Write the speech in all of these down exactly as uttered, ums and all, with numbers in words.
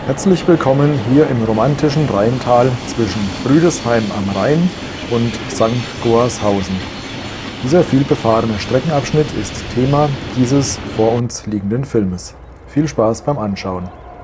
Herzlich willkommen hier im romantischen Rheintal zwischen Rüdesheim am Rhein und Sankt Goarshausen. Dieser vielbefahrene Streckenabschnitt ist Thema dieses vor uns liegenden Filmes. Viel Spaß beim Anschauen.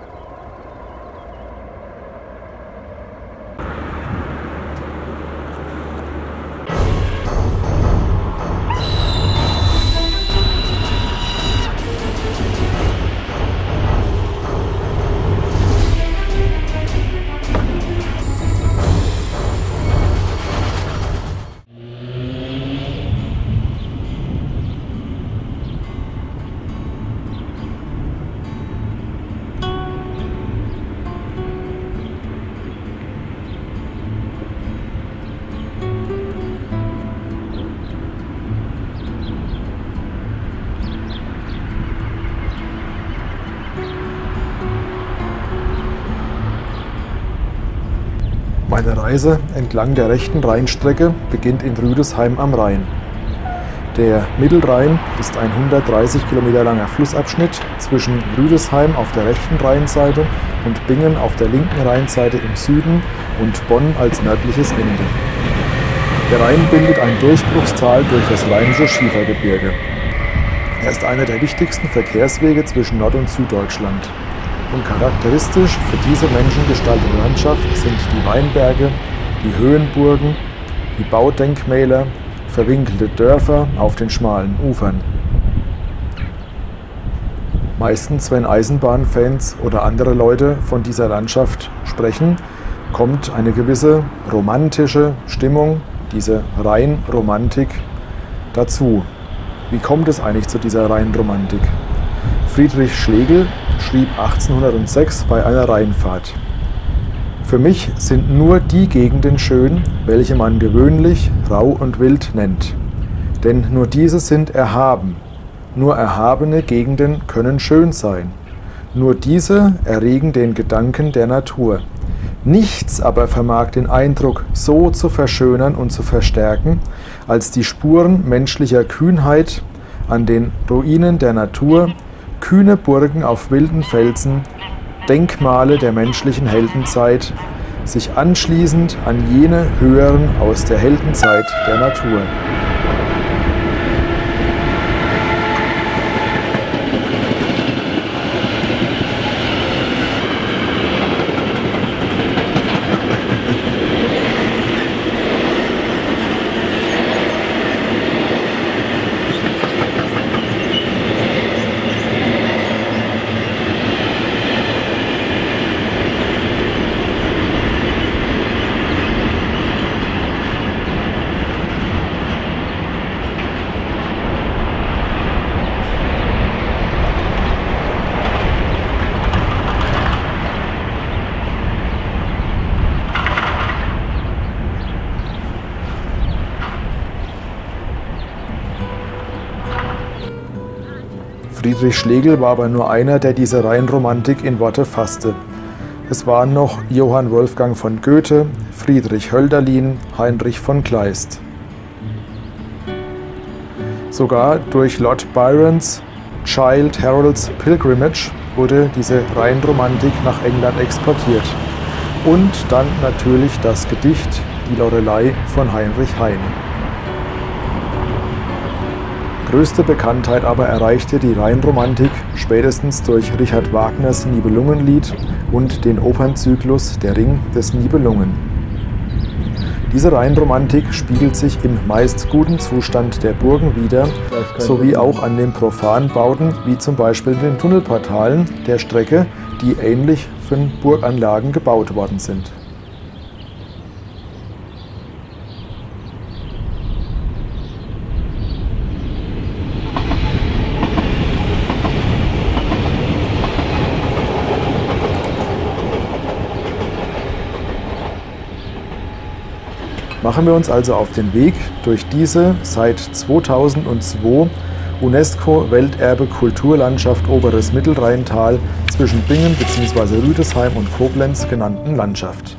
Meine Reise entlang der rechten Rheinstrecke beginnt in Rüdesheim am Rhein. Der Mittelrhein ist ein hundertdreißig Kilometer langer Flussabschnitt zwischen Rüdesheim auf der rechten Rheinseite und Bingen auf der linken Rheinseite im Süden und Bonn als nördliches Ende. Der Rhein bildet ein Durchbruchstal durch das Rheinische Schiefergebirge. Er ist einer der wichtigsten Verkehrswege zwischen Nord- und Süddeutschland. Und charakteristisch für diese menschengestaltete Landschaft sind die Weinberge, die Höhenburgen, die Baudenkmäler, verwinkelte Dörfer auf den schmalen Ufern. Meistens, wenn Eisenbahnfans oder andere Leute von dieser Landschaft sprechen, kommt eine gewisse romantische Stimmung, diese Rheinromantik, dazu. Wie kommt es eigentlich zu dieser Rheinromantik? Friedrich Schlegel schrieb achtzehnhundertsechs bei einer Rheinfahrt: Für mich sind nur die Gegenden schön, welche man gewöhnlich rau und wild nennt. Denn nur diese sind erhaben. Nur erhabene Gegenden können schön sein. Nur diese erregen den Gedanken der Natur. Nichts aber vermag den Eindruck so zu verschönern und zu verstärken, als die Spuren menschlicher Kühnheit an den Ruinen der Natur, kühne Burgen auf wilden Felsen, Denkmale der menschlichen Heldenzeit, sich anschließend an jene höheren aus der Heldenzeit der Natur. Friedrich Schlegel war aber nur einer, der diese Rheinromantik in Worte fasste. Es waren noch Johann Wolfgang von Goethe, Friedrich Hölderlin, Heinrich von Kleist. Sogar durch Lord Byrons Childe Harold's Pilgrimage wurde diese Rheinromantik nach England exportiert. Und dann natürlich das Gedicht Die Lorelei von Heinrich Heine. Größte Bekanntheit aber erreichte die Rheinromantik spätestens durch Richard Wagners Nibelungenlied und den Opernzyklus Der Ring des Nibelungen. Diese Rheinromantik spiegelt sich im meist guten Zustand der Burgen wider, sowie auch an den profanen Bauten, wie zum Beispiel den Tunnelportalen der Strecke, die ähnlich für Burganlagen gebaut worden sind. Machen wir uns also auf den Weg durch diese seit zweitausendzwei UNESCO-Welterbe Kulturlandschaft Oberes Mittelrheintal zwischen Bingen bzw. Rüdesheim und Koblenz genannten Landschaft.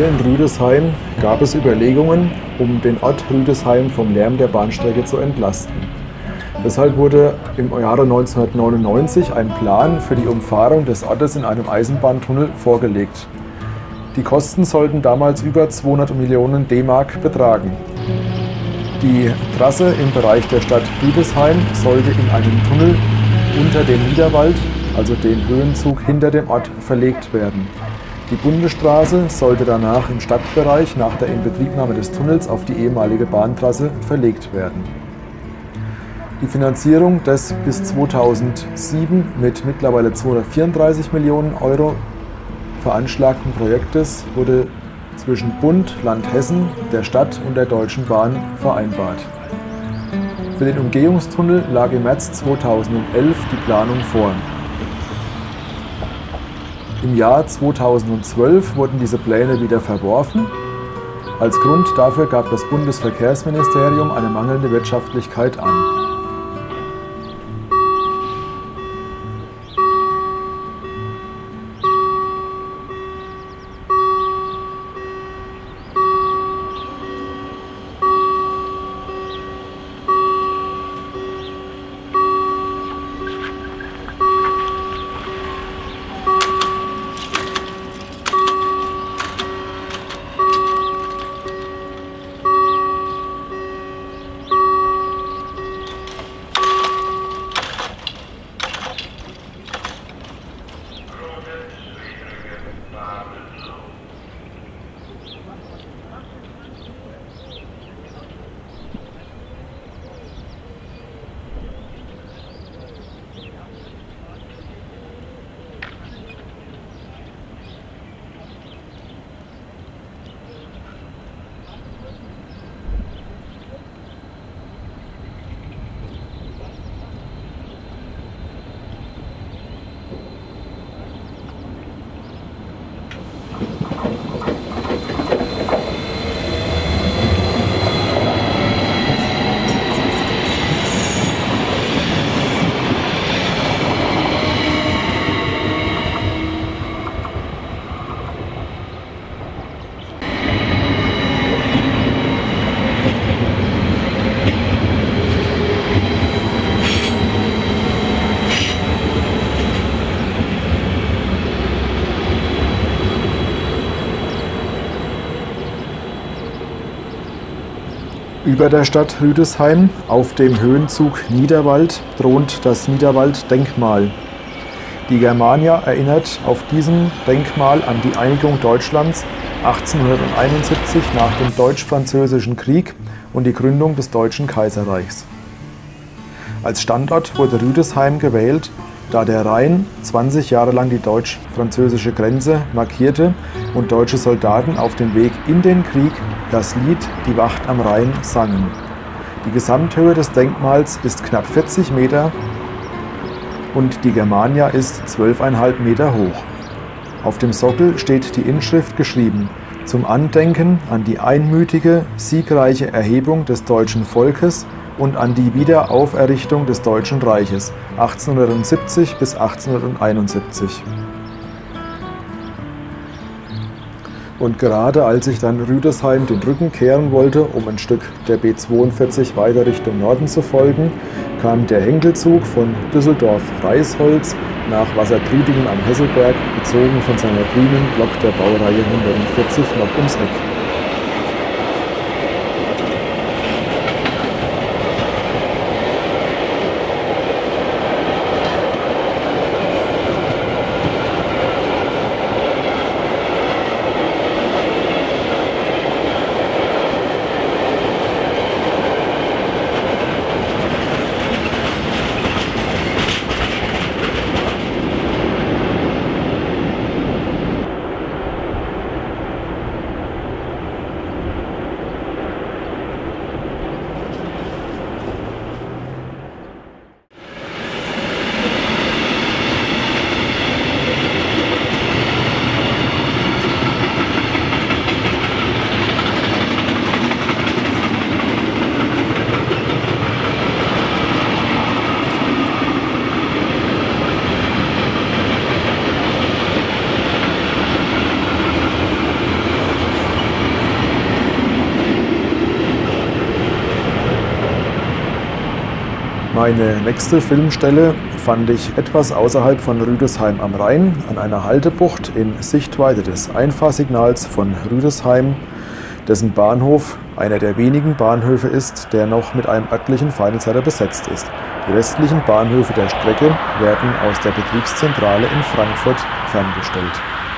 Hier in Rüdesheim gab es Überlegungen, um den Ort Rüdesheim vom Lärm der Bahnstrecke zu entlasten. Deshalb wurde im Jahre neunzehnhundertneunundneunzig ein Plan für die Umfahrung des Ortes in einem Eisenbahntunnel vorgelegt. Die Kosten sollten damals über zweihundert Millionen D-Mark betragen. Die Trasse im Bereich der Stadt Rüdesheim sollte in einen Tunnel unter dem Niederwald, also den Höhenzug hinter dem Ort, verlegt werden. Die Bundesstraße sollte danach im Stadtbereich nach der Inbetriebnahme des Tunnels auf die ehemalige Bahntrasse verlegt werden. Die Finanzierung des bis zweitausendsieben mit mittlerweile zweihundertvierunddreißig Millionen Euro veranschlagten Projektes wurde zwischen Bund, Land Hessen, der Stadt und der Deutschen Bahn vereinbart. Für den Umgehungstunnel lag im März zweitausendelf die Planung vor. Im Jahr zweitausendzwölf wurden diese Pläne wieder verworfen. Als Grund dafür gab das Bundesverkehrsministerium eine mangelnde Wirtschaftlichkeit an. Über der Stadt Rüdesheim, auf dem Höhenzug Niederwald, thront das Niederwald-Denkmal. Die Germania erinnert auf diesem Denkmal an die Einigung Deutschlands achtzehnhunderteinundsiebzig nach dem Deutsch-Französischen Krieg und die Gründung des Deutschen Kaiserreichs. Als Standort wurde Rüdesheim gewählt, da der Rhein zwanzig Jahre lang die deutsch-französische Grenze markierte und deutsche Soldaten auf dem Weg in den Krieg das Lied Die Wacht am Rhein sangen. Die Gesamthöhe des Denkmals ist knapp vierzig Meter und die Germania ist zwölf Komma fünf Meter hoch. Auf dem Sockel steht die Inschrift geschrieben: Zum Andenken an die einmütige, siegreiche Erhebung des deutschen Volkes und an die Wiederauferrichtung des Deutschen Reiches achtzehnhundertsiebzig bis achtzehnhunderteinundsiebzig. Und gerade als ich dann Rüdesheim den Rücken kehren wollte, um ein Stück der B zweiundvierzig weiter Richtung Norden zu folgen, kam der Henkelzug von Düsseldorf-Reisholz nach Wassertriedingen am Hesselberg, gezogen von seiner grünen Lok der Baureihe hundertvierzig, noch ums Eck. Meine nächste Filmstelle fand ich etwas außerhalb von Rüdesheim am Rhein, an einer Haltebucht in Sichtweite des Einfahrsignals von Rüdesheim, dessen Bahnhof einer der wenigen Bahnhöfe ist, der noch mit einem örtlichen Feindesheer besetzt ist. Die restlichen Bahnhöfe der Strecke werden aus der Betriebszentrale in Frankfurt ferngestellt.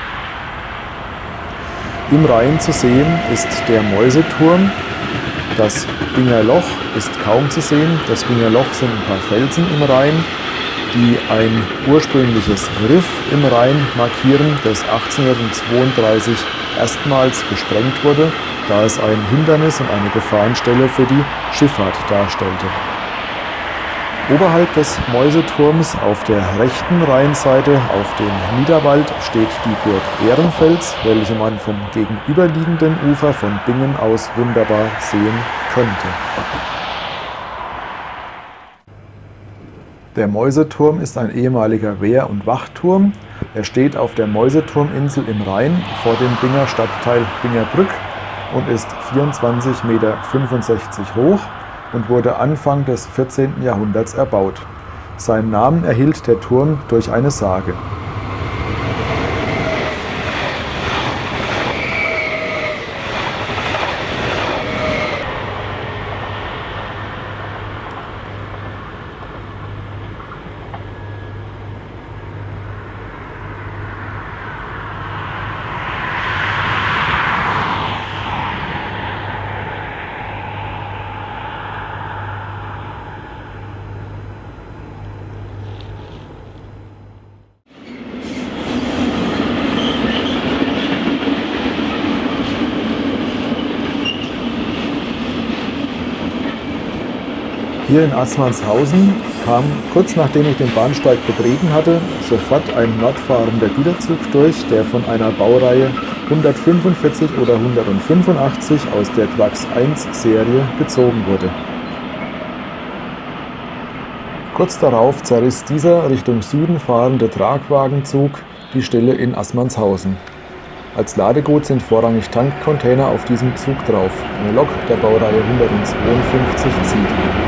Im Rhein zu sehen ist der Mäuseturm. Das Binger Loch ist kaum zu sehen. Das Binger Loch sind ein paar Felsen im Rhein, die ein ursprüngliches Riff im Rhein markieren, das achtzehnhundertzweiunddreißig erstmals gesprengt wurde, da es ein Hindernis und eine Gefahrenstelle für die Schifffahrt darstellte. Oberhalb des Mäuseturms auf der rechten Rheinseite auf dem Niederwald steht die Burg Ehrenfels, welche man vom gegenüberliegenden Ufer von Bingen aus wunderbar sehen könnte. Der Mäuseturm ist ein ehemaliger Wehr- und Wachturm. Er steht auf der Mäuseturminsel im Rhein vor dem Binger Stadtteil Bingerbrück und ist vierundzwanzig Komma fünfundsechzig Meter hoch und wurde Anfang des vierzehnten Jahrhunderts erbaut. Seinen Namen erhielt der Turm durch eine Sage. Hier in Assmannshausen kam, kurz nachdem ich den Bahnsteig betreten hatte, sofort ein nordfahrender Güterzug durch, der von einer Baureihe hundertfünfundvierzig oder hundertfünfundachtzig aus der Trax eins Serie gezogen wurde. Kurz darauf zerriss dieser Richtung Süden fahrende Tragwagenzug die Stelle in Assmannshausen. Als Ladegut sind vorrangig Tankcontainer auf diesem Zug drauf, eine Lok der Baureihe hundertzweiundfünfzig Ziegler.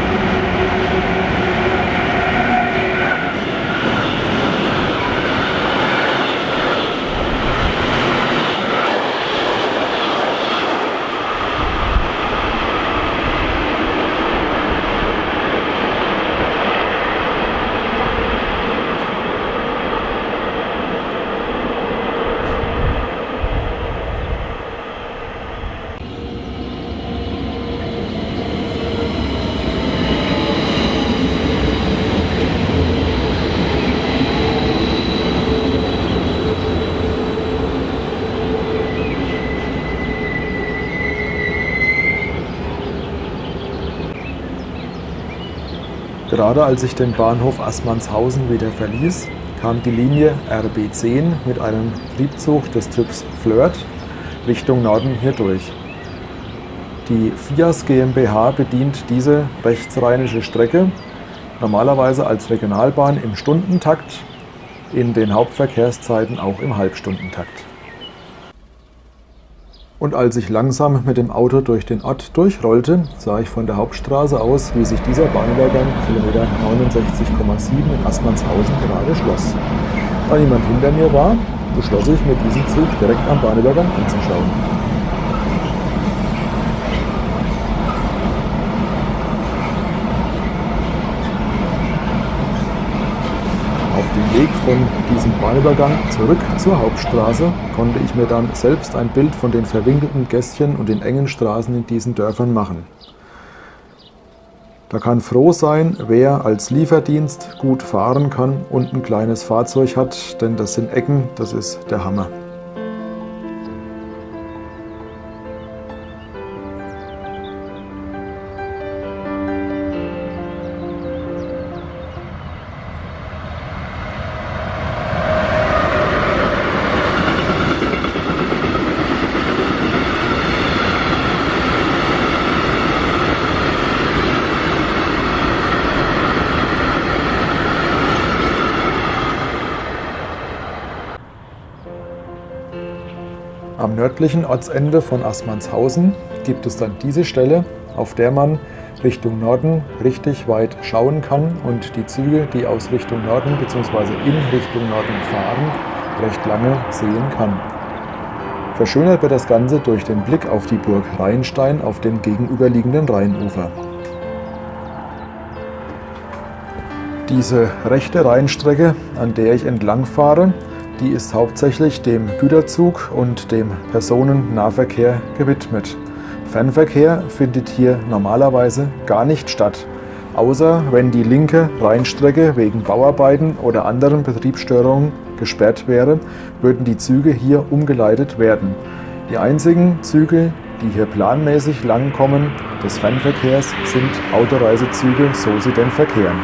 Gerade als ich den Bahnhof Assmannshausen wieder verließ, kam die Linie R B zehn mit einem Triebzug des Typs Flirt Richtung Norden hier durch. Die Fias GmbH bedient diese rechtsrheinische Strecke normalerweise als Regionalbahn im Stundentakt, in den Hauptverkehrszeiten auch im Halbstundentakt. Und als ich langsam mit dem Auto durch den Ort durchrollte, sah ich von der Hauptstraße aus, wie sich dieser Bahnübergang Kilometer neunundsechzig Komma sieben in Assmannshausen gerade schloss. Da niemand hinter mir war, beschloss ich, mir diesen Zug direkt am Bahnübergang anzuschauen. Auf dem Weg von diesem Bahnübergang zurück zur Hauptstraße konnte ich mir dann selbst ein Bild von den verwinkelten Gässchen und den engen Straßen in diesen Dörfern machen. Da kann froh sein, wer als Lieferdienst gut fahren kann und ein kleines Fahrzeug hat, denn das sind Ecken, das ist der Hammer. Am nördlichen Ortsende von Assmannshausen gibt es dann diese Stelle, auf der man Richtung Norden richtig weit schauen kann und die Züge, die aus Richtung Norden bzw. in Richtung Norden fahren, recht lange sehen kann. Verschönert wird das Ganze durch den Blick auf die Burg Rheinstein auf dem gegenüberliegenden Rheinufer. Diese rechte Rheinstrecke, an der ich entlang fahre, die ist hauptsächlich dem Güterzug und dem Personennahverkehr gewidmet. Fernverkehr findet hier normalerweise gar nicht statt, außer wenn die linke Rheinstrecke wegen Bauarbeiten oder anderen Betriebsstörungen gesperrt wäre, würden die Züge hier umgeleitet werden. Die einzigen Züge, die hier planmäßig langkommen des Fernverkehrs, sind Autoreisezüge, so sie denn verkehren.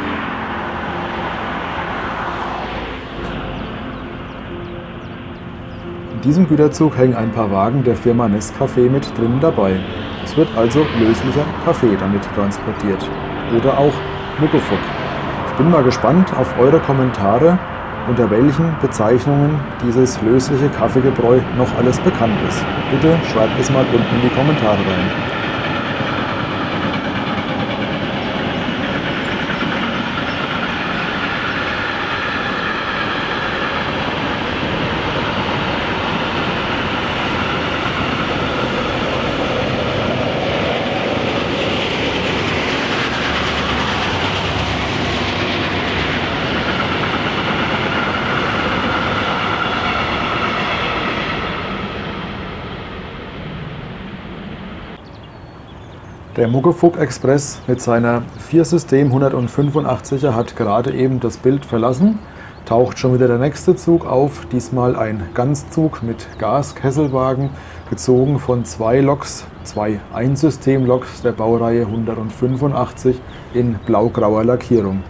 In diesem Güterzug hängen ein paar Wagen der Firma Nescafé mit drin dabei. Es wird also löslicher Kaffee damit transportiert. Oder auch Muckefuck. Ich bin mal gespannt auf eure Kommentare, unter welchen Bezeichnungen dieses lösliche Kaffeegebräu noch alles bekannt ist. Bitte schreibt es mal unten in die Kommentare rein. Der Muckefuck Express mit seiner Viersystem hundertfünfundachtziger hat gerade eben das Bild verlassen. Taucht schon wieder der nächste Zug auf, diesmal ein Ganzzug mit Gaskesselwagen, gezogen von zwei Loks, zwei Einsystem-Loks der Baureihe hundertfünfundachtzig in blau-grauer Lackierung.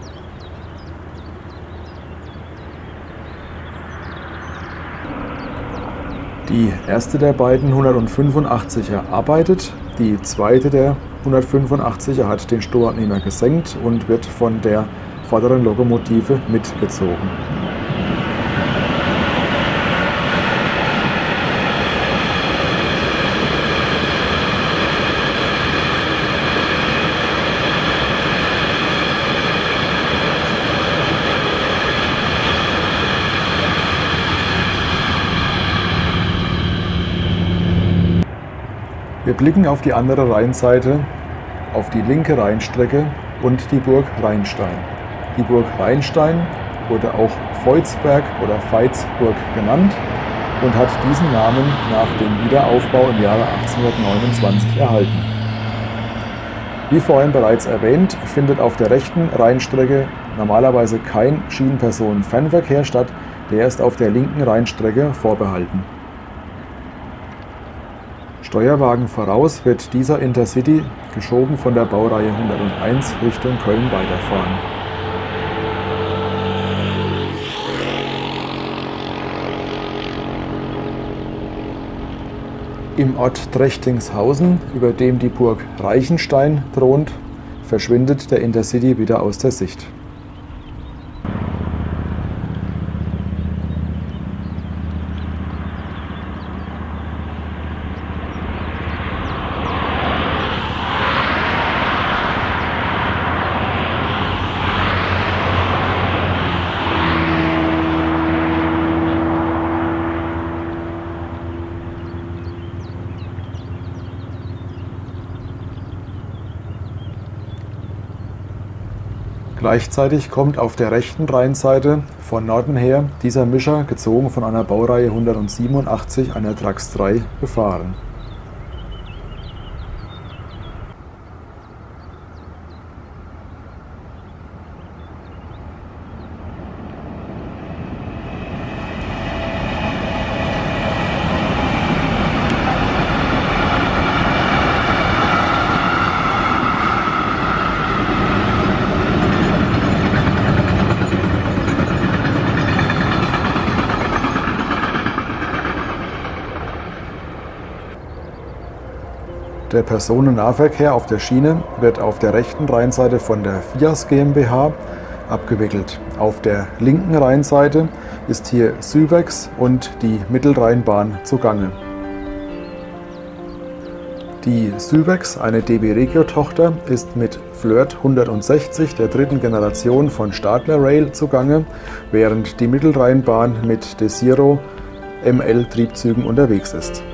Die erste der beiden hundertfünfundachtziger arbeitet, die zweite der hundertfünfundachtziger hat den Stoßabnehmer gesenkt und wird von der vorderen Lokomotive mitgezogen. Wir blicken auf die andere Rheinseite, auf die linke Rheinstrecke und die Burg Rheinstein. Die Burg Rheinstein wurde auch Veutsberg oder Veitsburg genannt und hat diesen Namen nach dem Wiederaufbau im Jahre achtzehnhundertneunundzwanzig erhalten. Wie vorhin bereits erwähnt, findet auf der rechten Rheinstrecke normalerweise kein Schienenpersonenfernverkehr statt, der ist auf der linken Rheinstrecke vorbehalten. Steuerwagen voraus wird dieser Intercity geschoben von der Baureihe hunderteins Richtung Köln weiterfahren. Im Ort Trechtingshausen, über dem die Burg Reichenstein thront, verschwindet der Intercity wieder aus der Sicht. Gleichzeitig kommt auf der rechten Rheinseite von Norden her dieser Mischer, gezogen von einer Baureihe hundertsiebenundachtzig, einer Trax drei, befahren. Der Personennahverkehr auf der Schiene wird auf der rechten Rheinseite von der Fias GmbH abgewickelt. Auf der linken Rheinseite ist hier Süwex und die Mittelrheinbahn zugange. Die Sybex, eine D B Regio-Tochter, ist mit Flirt hundertsechzig der dritten Generation von Stadler Rail zugange, während die Mittelrheinbahn mit Desiro M L-Triebzügen unterwegs ist.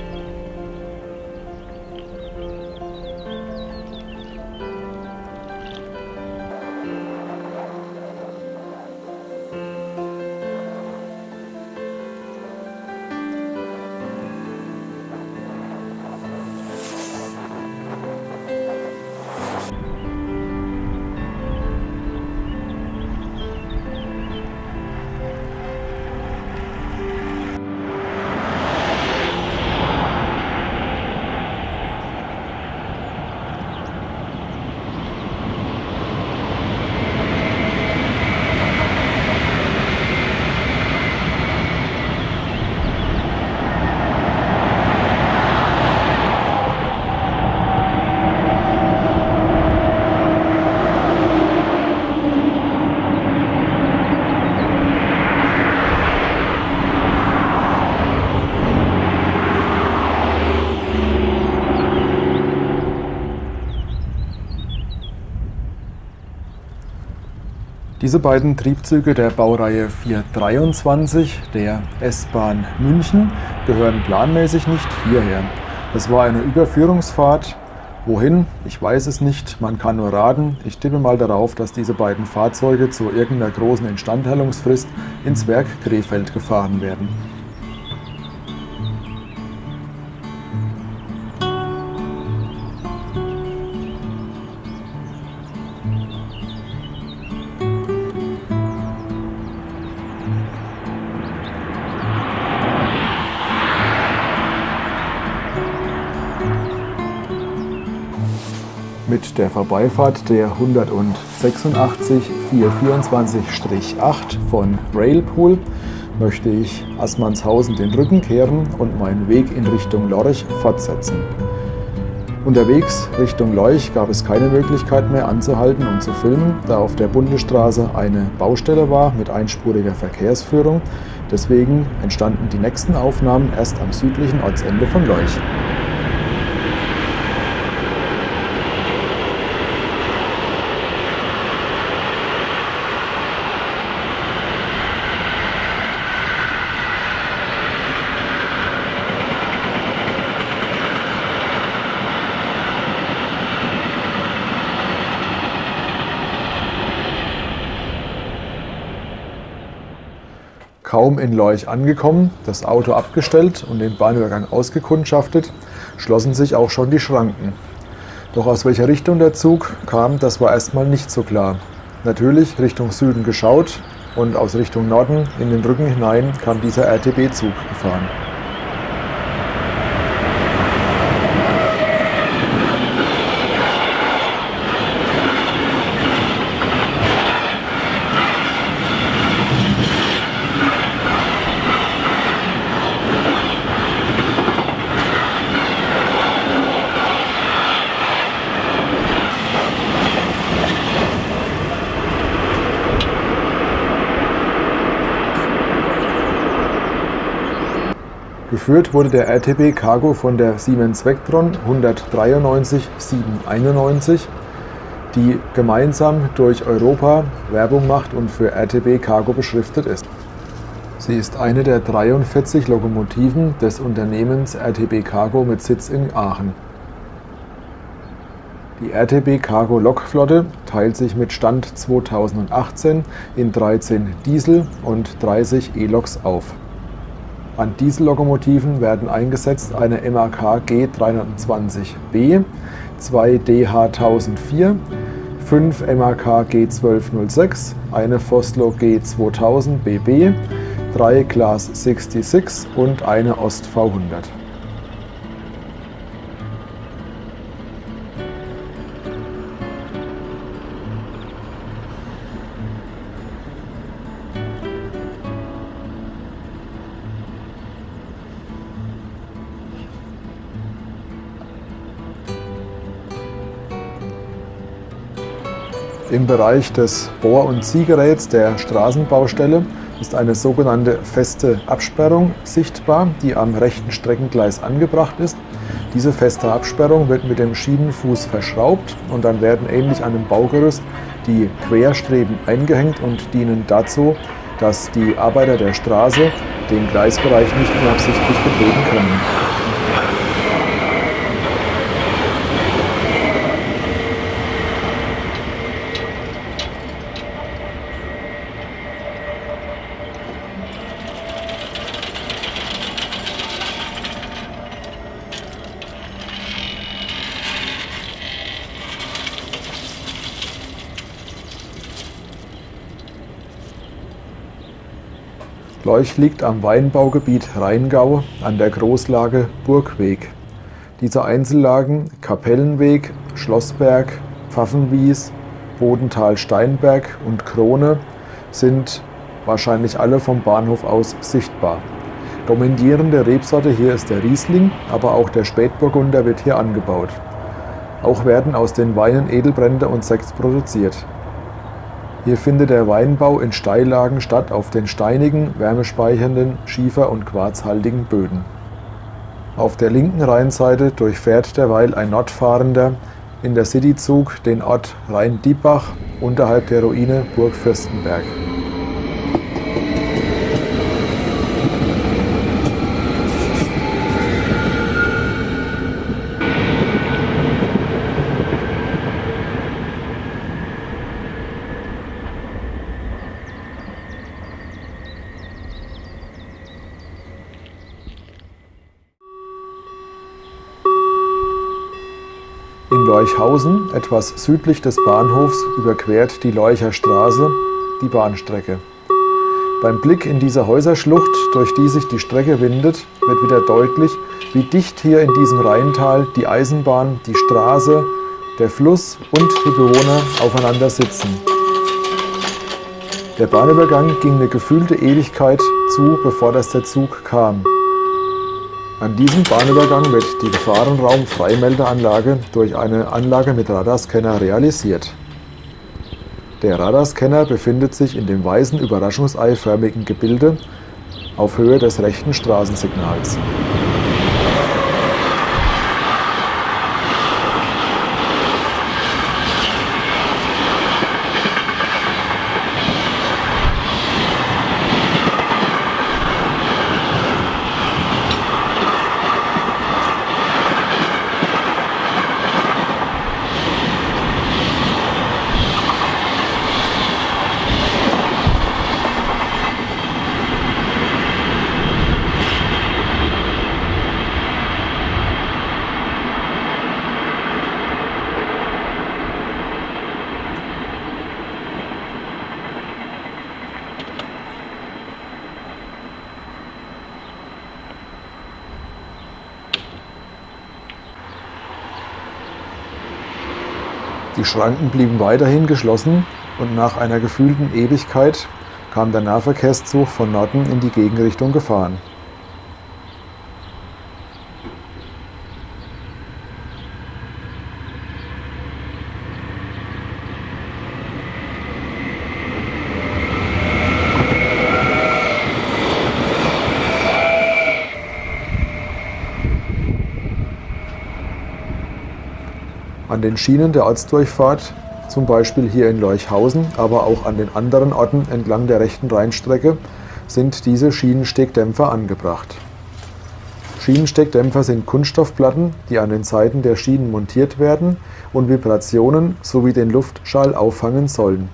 Diese beiden Triebzüge der Baureihe vierhundertdreiundzwanzig der S-Bahn München gehören planmäßig nicht hierher. Es war eine Überführungsfahrt. Wohin? Ich weiß es nicht. Man kann nur raten. Ich tippe mal darauf, dass diese beiden Fahrzeuge zu irgendeiner großen Instandhaltungsfrist ins Werk Krefeld gefahren werden. Mit der Vorbeifahrt der hundertsechsundachtzig vierhundertvierundzwanzig acht von Railpool möchte ich Assmannshausen den Rücken kehren und meinen Weg in Richtung Lorch fortsetzen. Unterwegs Richtung Lorch gab es keine Möglichkeit mehr anzuhalten und zu filmen, da auf der Bundesstraße eine Baustelle war mit einspuriger Verkehrsführung. Deswegen entstanden die nächsten Aufnahmen erst am südlichen Ortsende von Lorch. Kaum in Lorch angekommen, das Auto abgestellt und den Bahnübergang ausgekundschaftet, schlossen sich auch schon die Schranken. Doch aus welcher Richtung der Zug kam, das war erstmal nicht so klar. Natürlich Richtung Süden geschaut und aus Richtung Norden in den Rücken hinein kam dieser R T B-Zug gefahren. Geführt wurde der R T B Cargo von der Siemens Vectron hundertdreiundneunzig siebenhunderteinundneunzig, die gemeinsam durch Europa Werbung macht und für R T B Cargo beschriftet ist. Sie ist eine der dreiundvierzig Lokomotiven des Unternehmens R T B Cargo mit Sitz in Aachen. Die R T B Cargo Lokflotte teilt sich mit Stand zweitausendachtzehn in dreizehn Diesel- und dreißig E-Loks auf. An Diesellokomotiven werden eingesetzt eine M A K G dreihundertzwanzig B, zwei D H tausendvier, fünf M A K G zwölf null sechs, eine Vossloh G zweitausend B B, drei Class sechsundsechzig und eine Ost V hundert. Im Bereich des Bohr- und Ziehgeräts der Straßenbaustelle ist eine sogenannte feste Absperrung sichtbar, die am rechten Streckengleis angebracht ist. Diese feste Absperrung wird mit dem Schienenfuß verschraubt und dann werden ähnlich einem Baugerüst die Querstreben eingehängt und dienen dazu, dass die Arbeiter der Straße den Gleisbereich nicht unabsichtlich betreten können. Leuch liegt am Weinbaugebiet Rheingau an der Großlage Burgweg. Diese Einzellagen Kapellenweg, Schlossberg, Pfaffenwies, Bodental-Steinberg und Krone sind wahrscheinlich alle vom Bahnhof aus sichtbar. Dominierende Rebsorte hier ist der Riesling, aber auch der Spätburgunder wird hier angebaut. Auch werden aus den Weinen Edelbrändle und Sekt produziert. Hier findet der Weinbau in Steillagen statt auf den steinigen, wärmespeichernden, schiefer- und quarzhaltigen Böden. Auf der linken Rheinseite durchfährt derweil ein Nordfahrender in der Cityzug den Ort Rhein-Diepbach unterhalb der Ruine Burg Fürstenberg. In Leuchhausen, etwas südlich des Bahnhofs, überquert die Leucher Straße die Bahnstrecke. Beim Blick in diese Häuserschlucht, durch die sich die Strecke windet, wird wieder deutlich, wie dicht hier in diesem Rheintal die Eisenbahn, die Straße, der Fluss und die Bewohner aufeinander sitzen. Der Bahnübergang ging eine gefühlte Ewigkeit zu, bevor das der Zug kam. An diesem Bahnübergang wird die Gefahrenraum-Freimeldeanlage durch eine Anlage mit Radarscanner realisiert. Der Radarscanner befindet sich in dem weißen, überraschungseiförmigen Gebilde auf Höhe des rechten Straßensignals. Die Schranken blieben weiterhin geschlossen und nach einer gefühlten Ewigkeit kam der Nahverkehrszug von Norden in die Gegenrichtung gefahren. An den Schienen der Ortsdurchfahrt, zum Beispiel hier in Leuchhausen, aber auch an den anderen Orten entlang der rechten Rheinstrecke, sind diese Schienensteckdämpfer angebracht. Schienensteckdämpfer sind Kunststoffplatten, die an den Seiten der Schienen montiert werden und Vibrationen sowie den Luftschall auffangen sollen.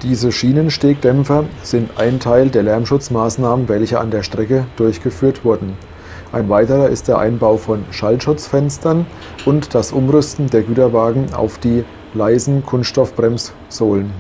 Diese Schienenstegdämpfer sind ein Teil der Lärmschutzmaßnahmen, welche an der Strecke durchgeführt wurden. Ein weiterer ist der Einbau von Schallschutzfenstern und das Umrüsten der Güterwagen auf die leisen Kunststoffbremssohlen.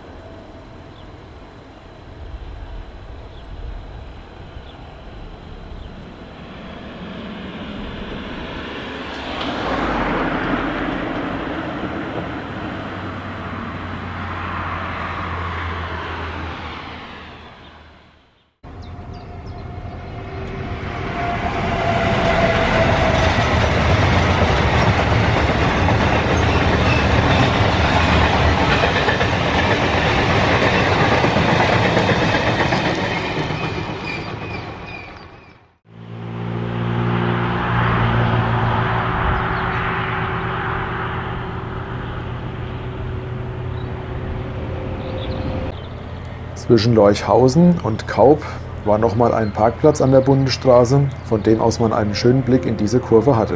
Zwischen Leuchhausen und Kaub war nochmal ein Parkplatz an der Bundesstraße, von dem aus man einen schönen Blick in diese Kurve hatte.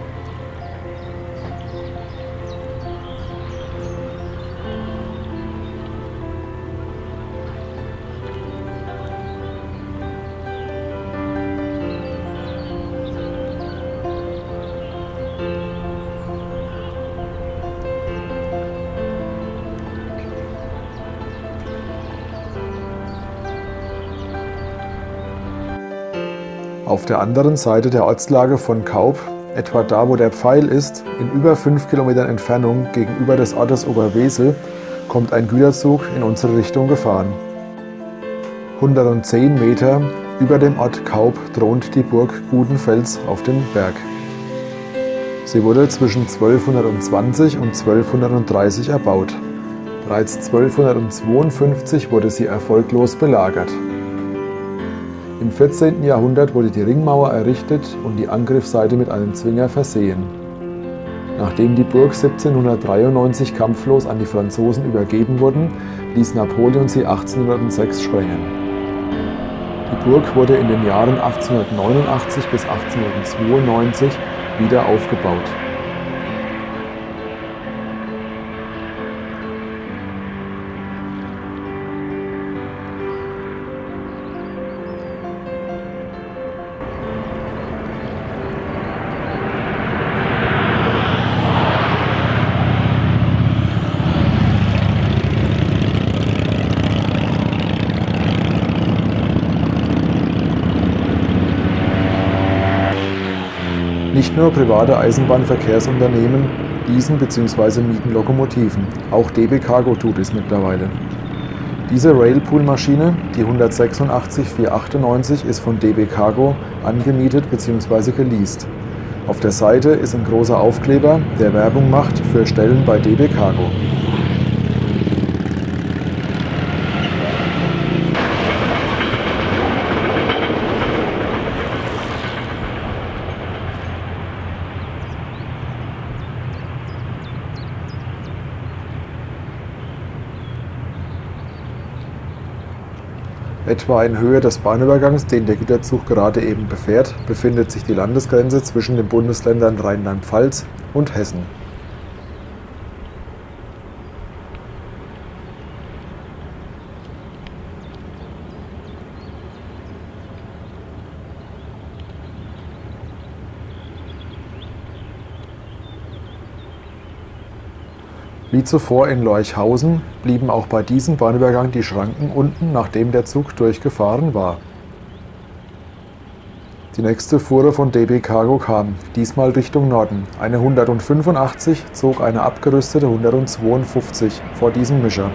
Auf der anderen Seite der Ortslage von Kaub, etwa da, wo der Pfeil ist, in über fünf Kilometern Entfernung gegenüber des Ortes Oberwesel, kommt ein Güterzug in unsere Richtung gefahren. hundertzehn Meter über dem Ort Kaub thront die Burg Gudenfels auf dem Berg. Sie wurde zwischen zwölfhundertzwanzig und zwölfhundertdreißig erbaut. Bereits zwölfhundertzweiundfünfzig wurde sie erfolglos belagert. Im vierzehnten Jahrhundert wurde die Ringmauer errichtet und die Angriffsseite mit einem Zwinger versehen. Nachdem die Burg siebzehnhundertdreiundneunzig kampflos an die Franzosen übergeben wurde, ließ Napoleon sie achtzehnhundertsechs sprengen. Die Burg wurde in den Jahren achtzehnhundertneunundachtzig bis achtzehnhundertzweiundneunzig wieder aufgebaut. Nicht nur private Eisenbahnverkehrsunternehmen leasen bzw. mieten Lokomotiven, auch D B Cargo tut es mittlerweile. Diese Railpool-Maschine, die hundertsechsundachtzig vierhundertachtundneunzig, ist von D B Cargo angemietet bzw. geleast. Auf der Seite ist ein großer Aufkleber, der Werbung macht für Stellen bei D B Cargo. Etwa in Höhe des Bahnübergangs, den der Güterzug gerade eben befährt, befindet sich die Landesgrenze zwischen den Bundesländern Rheinland-Pfalz und Hessen. Wie zuvor in Leuchhausen blieben auch bei diesem Bahnübergang die Schranken unten, nachdem der Zug durchgefahren war. Die nächste Fuhre von D B Cargo kam, diesmal Richtung Norden. Eine hundertfünfundachtzig zog eine abgerüstete hundertzweiundfünfzig vor diesem Mischer.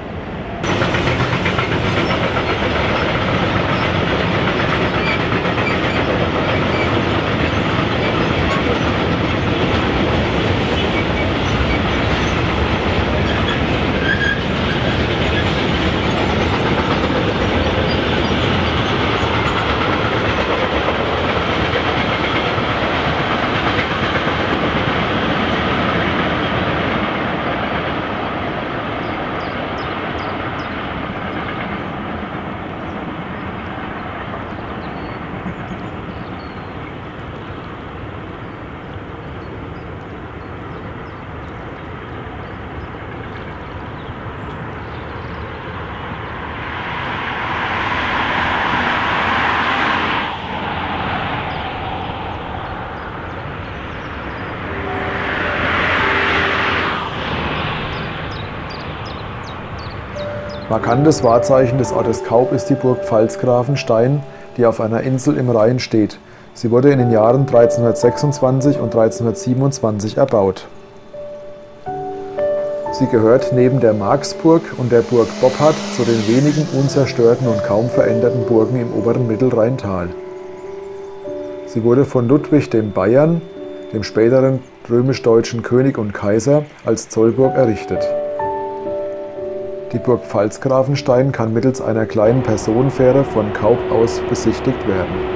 Markantes Wahrzeichen des Ortes Kaub ist die Burg Pfalzgrafenstein, die auf einer Insel im Rhein steht. Sie wurde in den Jahren dreizehnhundertsechsundzwanzig und dreizehnhundertsiebenundzwanzig erbaut. Sie gehört neben der Marksburg und der Burg Boppard zu den wenigen unzerstörten und kaum veränderten Burgen im oberen Mittelrheintal. Sie wurde von Ludwig dem Bayern, dem späteren römisch-deutschen König und Kaiser, als Zollburg errichtet. Die Burg Pfalzgrafenstein kann mittels einer kleinen Personenfähre von Kaub aus besichtigt werden.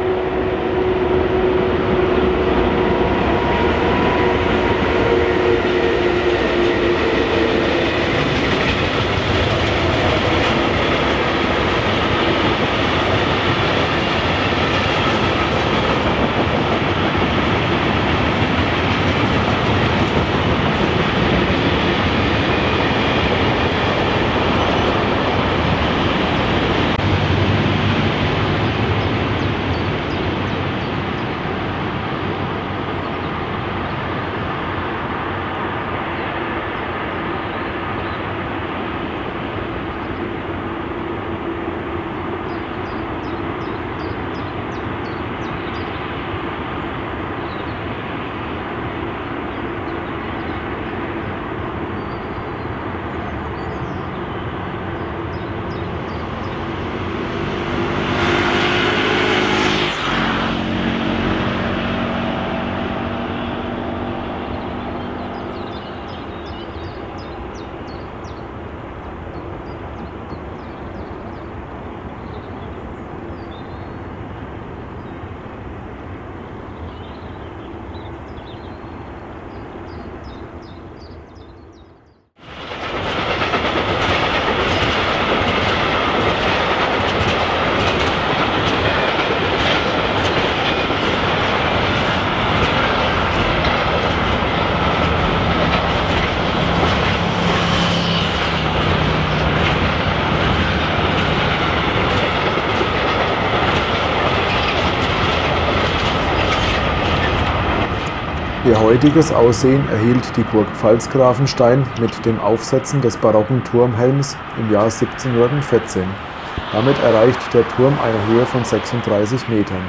Ihr heutiges Aussehen erhielt die Burg Pfalzgrafenstein mit dem Aufsetzen des barocken Turmhelms im Jahr siebzehnhundertvierzehn. Damit erreicht der Turm eine Höhe von sechsunddreißig Metern.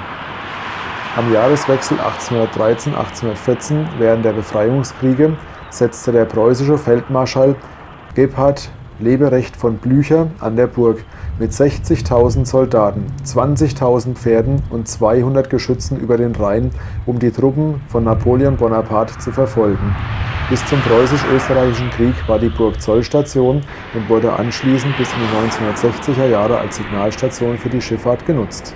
Am Jahreswechsel achtzehnhundertdreizehn achtzehnhundertvierzehn, während der Befreiungskriege, setzte der preußische Feldmarschall Gebhard Leberecht von Blücher an der Burg mit sechzigtausend Soldaten, zwanzigtausend Pferden und zweihundert Geschützen über den Rhein, um die Truppen von Napoleon Bonaparte zu verfolgen. Bis zum Preußisch-Österreichischen Krieg war die Burg Zollstation und wurde anschließend bis in die neunzehnhundertsechziger Jahre als Signalstation für die Schifffahrt genutzt.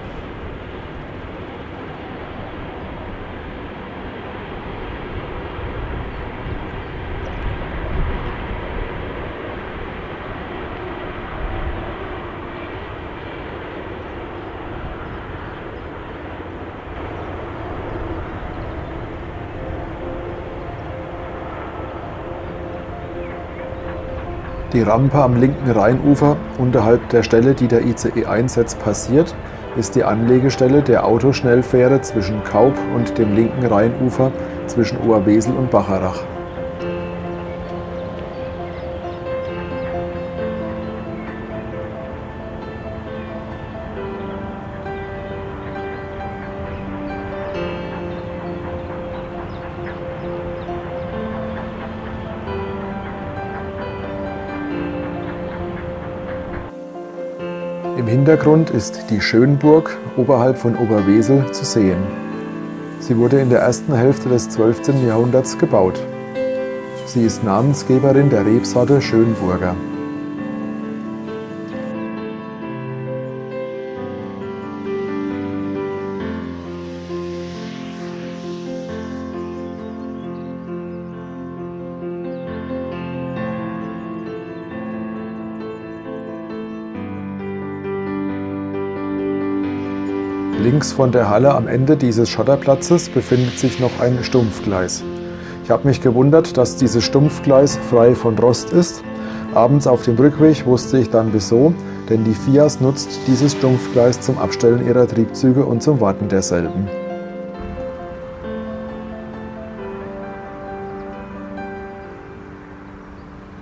Die Rampe am linken Rheinufer, unterhalb der Stelle, die der I C E eins jetzt passiert, ist die Anlegestelle der Autoschnellfähre zwischen Kaub und dem linken Rheinufer zwischen Oberwesel und Bacharach. Im Hintergrund ist die Schönburg oberhalb von Oberwesel zu sehen. Sie wurde in der ersten Hälfte des zwölften Jahrhunderts gebaut. Sie ist Namensgeberin der Rebsorte Schönburger. Links von der Halle am Ende dieses Schotterplatzes befindet sich noch ein Stumpfgleis. Ich habe mich gewundert, dass dieses Stumpfgleis frei von Rost ist. Abends auf dem Rückweg wusste ich dann wieso, denn die Fias nutzt dieses Stumpfgleis zum Abstellen ihrer Triebzüge und zum Warten derselben.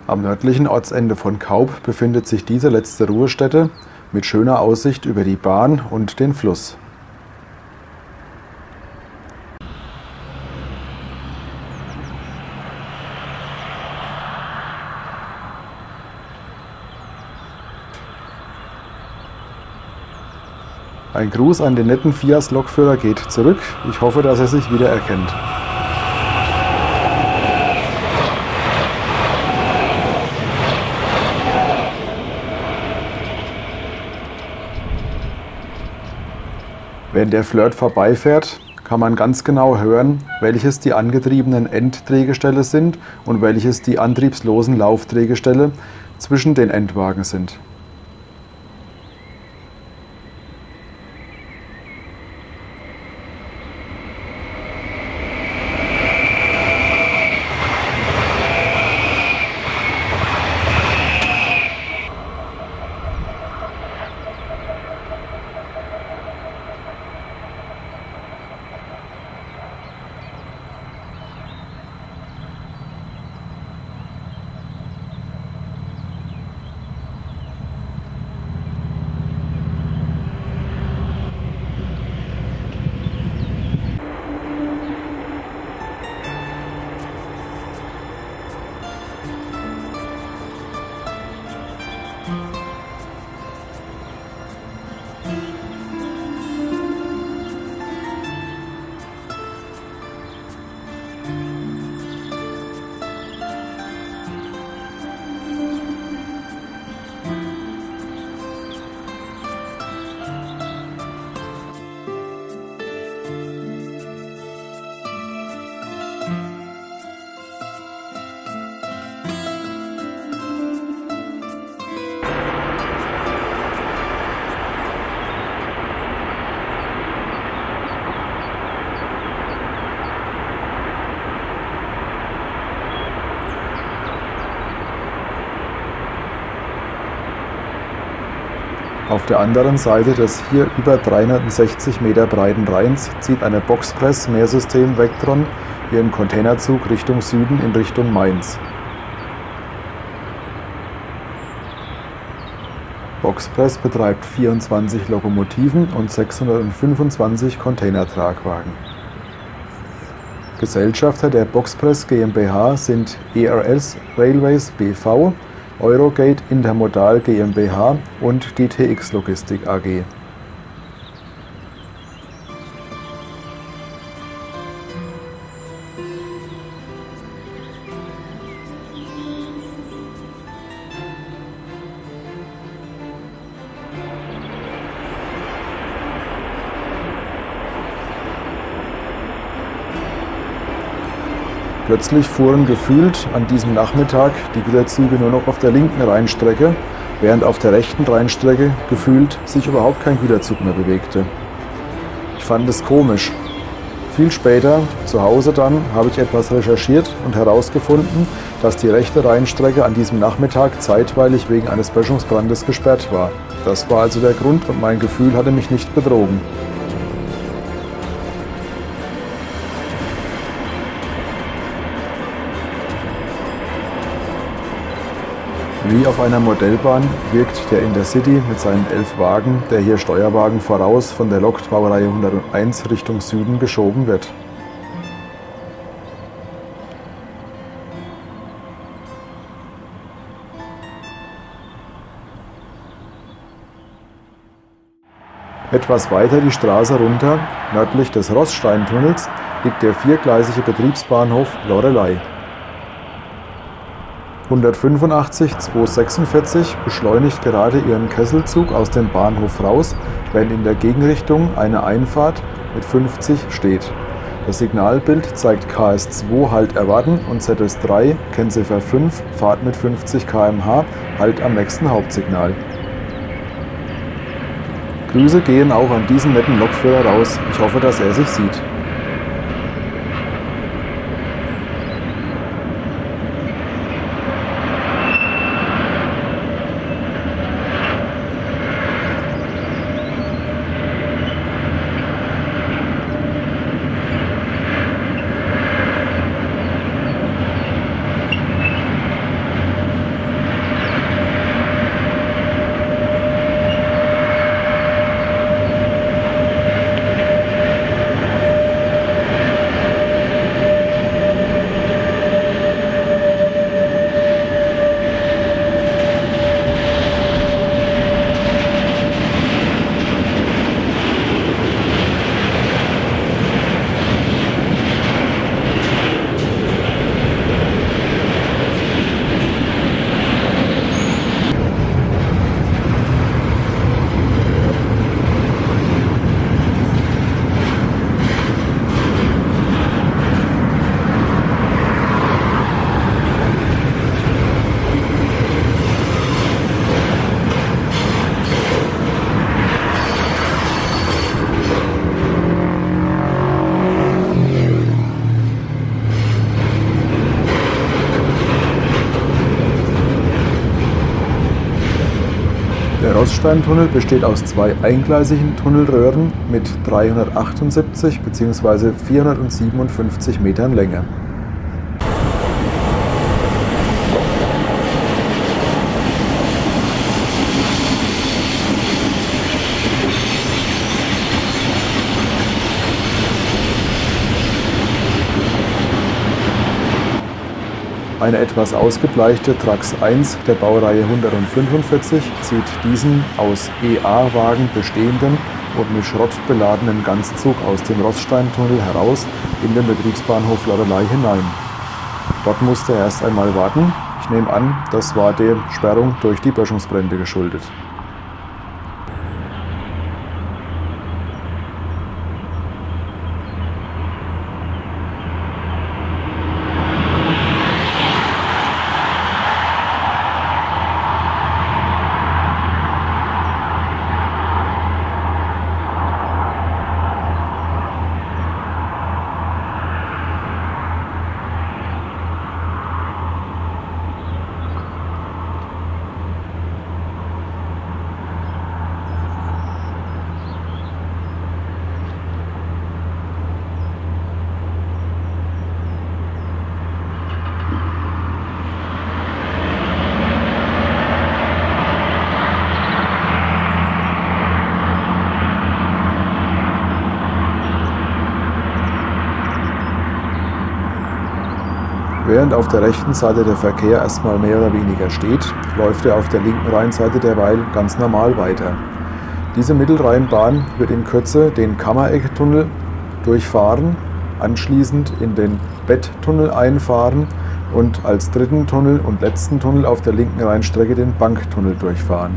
Am nördlichen Ortsende von Kaub befindet sich diese letzte Ruhestätte mit schöner Aussicht über die Bahn und den Fluss. Ein Gruß an den netten Fias-Lokführer geht zurück. Ich hoffe, dass er sich wieder erkennt. Wenn der Flirt vorbeifährt, kann man ganz genau hören, welches die angetriebenen Enddrehgestelle sind und welches die antriebslosen Laufdrehgestelle zwischen den Endwagen sind. Auf der anderen Seite des hier über dreihundertsechzig Meter breiten Rheins zieht eine Boxpress-Mehrsystem Vectron ihren Containerzug Richtung Süden in Richtung Mainz. Boxpress betreibt vierundzwanzig Lokomotiven und sechshundertfünfundzwanzig Containertragwagen. Gesellschafter der Boxpress GmbH sind E R S Railways B V, Eurogate Intermodal GmbH und die T X Logistik A G. Plötzlich fuhren gefühlt an diesem Nachmittag die Güterzüge nur noch auf der linken Rheinstrecke, während auf der rechten Rheinstrecke gefühlt sich überhaupt kein Güterzug mehr bewegte. Ich fand es komisch. Viel später, zu Hause dann, habe ich etwas recherchiert und herausgefunden, dass die rechte Rheinstrecke an diesem Nachmittag zeitweilig wegen eines Böschungsbrandes gesperrt war. Das war also der Grund und mein Gefühl hatte mich nicht betrogen. Wie auf einer Modellbahn wirkt der Intercity mit seinen elf Wagen, der hier Steuerwagen voraus von der Lokbaureihe hunderteins Richtung Süden geschoben wird. Etwas weiter die Straße runter, nördlich des Rosssteintunnels, liegt der viergleisige Betriebsbahnhof Loreley. hundertfünfundachtzig zweihundertsechsundvierzig beschleunigt gerade ihren Kesselzug aus dem Bahnhof raus, wenn in der Gegenrichtung eine Einfahrt mit fünfzig steht. Das Signalbild zeigt K S zwei Halt erwarten und Z S drei Kennziffer fünf Fahrt mit fünfzig Kilometer pro Stunde Halt am nächsten Hauptsignal. Grüße gehen auch an diesen netten Lokführer raus. Ich hoffe, dass er sich sieht. Roststeintunnel besteht aus zwei eingleisigen Tunnelröhren mit dreihundertachtundsiebzig bzw. vierhundertsiebenundfünfzig Metern Länge. Eine etwas ausgebleichte Trax eins der Baureihe hundertfünfundvierzig zieht diesen aus E A-Wagen bestehenden und mit Schrott beladenen Ganzzug aus dem Roststeintunnel heraus in den Betriebsbahnhof Loreley hinein. Dort musste er erst einmal warten. Ich nehme an, das war der Sperrung durch die Böschungsbrände geschuldet. Während auf der rechten Seite der Verkehr erstmal mehr oder weniger steht, läuft er auf der linken Rheinseite derweil ganz normal weiter. Diese Mittelrheinbahn wird in Kürze den Kammerecktunnel durchfahren, anschließend in den Betttunnel einfahren und als dritten Tunnel und letzten Tunnel auf der linken Rheinstrecke den Banktunnel durchfahren.